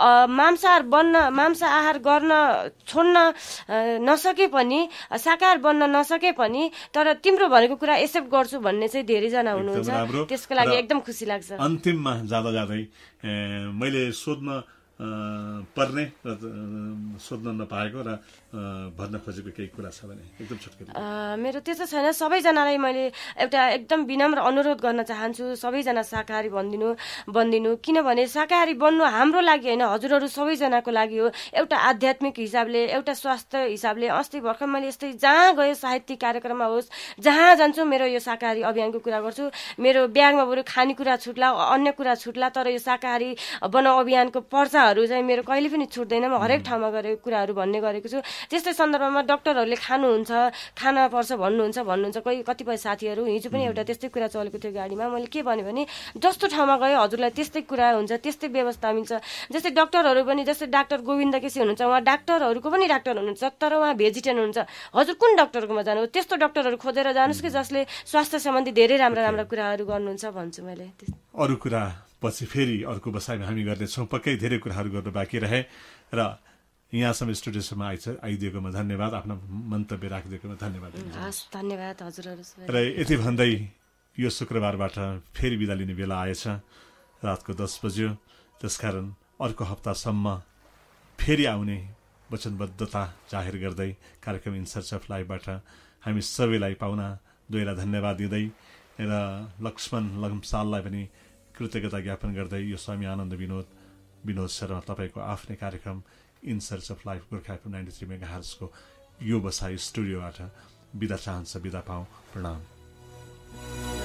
[SPEAKER 1] मांसाहार गर्न छोड्न नसके पनि, शाकाहार बन्न नसके पनि, तर तिम्रो भनेको कुरा एक्सेप्ट गर्छु भन्ने चाहिँ धेरैजना हुनुहुन्छ। त्यसको लागि एकदम खुसी लाग्छ।
[SPEAKER 2] अन्तिममा जाँदै मैले सोध्न पर्ने र सोध्न नपाएको र भन्न खोजेको केही कुरा छ भने एकदम छुटकरी?
[SPEAKER 1] मेरो त्यस्तो छैन। सबैजनालाई मैले एउटा एकदम विनम्र अनुरोध गर्न चाहन्छु, सबैजना शाकाहारी बन्दिनु। किनभने शाकाहारी बन्नु हाम्रो लागि होइन, हजुरहरू सबैजनाको लागि हो। एउटा आध्यात्मिक हिसाबले, एउटा स्वास्थ्य हिसाबले। अस्ति भर्खर मैले यस्तै जहाँ गयो, साहित्यिक कार्यक्रममा होस्, जहाँ जान्छु मेरो यो शाकाहारी अभियानको कुरा गर्छु। मेरो ब्यागमा बरु खानेकुरा छुट्ला, अन्य कुरा छुट्ला, तर यो शाकाहारी बनाऊ अभियानको पर्चाहरू चाहिँ मेरो कहिले पनि छुट्दैन। म हरेक ठाउँमा गरेको कुराहरू भन्ने गरेको छु। त्यस्तै सन्दर्भमा डक्टरहरूले खान पर्छ भन्नुहुन्छ कतिपय साथीहरू। हिजो पनि एउटा त्यस्तै कुरा चलेको थियो गाडीमा। मैले के भने जस्तो ठाउँमा गयो हजुरलाई त्यस्तै कुरा हुन्छ, त्यस्तै व्यवस्था मिल्छ। जस्तै डक्टरहरू पनि, जस्तै डाक्टर गोविन्द केसी हुनुहुन्छ, उहाँ डाक्टरहरूको पनि डाक्टर हुनुहुन्छ, तर उहाँ भेजिटेरियन हुनुहुन्छ। हजुर कुन डक्टरकोमा जानु? त्यस्तो डक्टरहरू खोजेर जानुहोस् कि जसले स्वास्थ्य सम्बन्धी धेरै राम्रा कुराहरू गर्नुहुन्छ भन्छु मैले।
[SPEAKER 2] अरू कुरा पछि फेरि अर्को बसाइमा हामी गर्नेछौँ। पक्कै धेरै कुराहरू गर्नु बाँकी रहे र यहाँसम्म स्टुडियोसम्म आइदिएकोमा धन्यवाद, आफ्नो मन्तव्य राखिदिएकोमा धन्यवाद।
[SPEAKER 1] धन्यवाद हजुरहरू।
[SPEAKER 2] र यति भन्दै यो शुक्रबारबाट फेरि बिदा लिने बेला आएछ, रातको 10 बज्यो। त्यसकारण अर्को हप्तासम्म फेरि आउने वचनबद्धता जाहेर गर्दै कार्यक्रम इन सर्च अफ लाइफबाट हामी सबैलाई पाउना दुईलाई धन्यवाद दिँदै र लक्ष्मण लम्साललाई पनि कृतज्ञता ज्ञापन गर्दै यो स्वामी आनन्द विनोद शर्मा तपाईँको आफ्नै कार्यक्रम in search of life Gorkha FM 93 मेगाहर्जको यो बसाई स्टुडियोबाट बिदा चाहन्छ। बिदा पाऊँ। प्रणाम।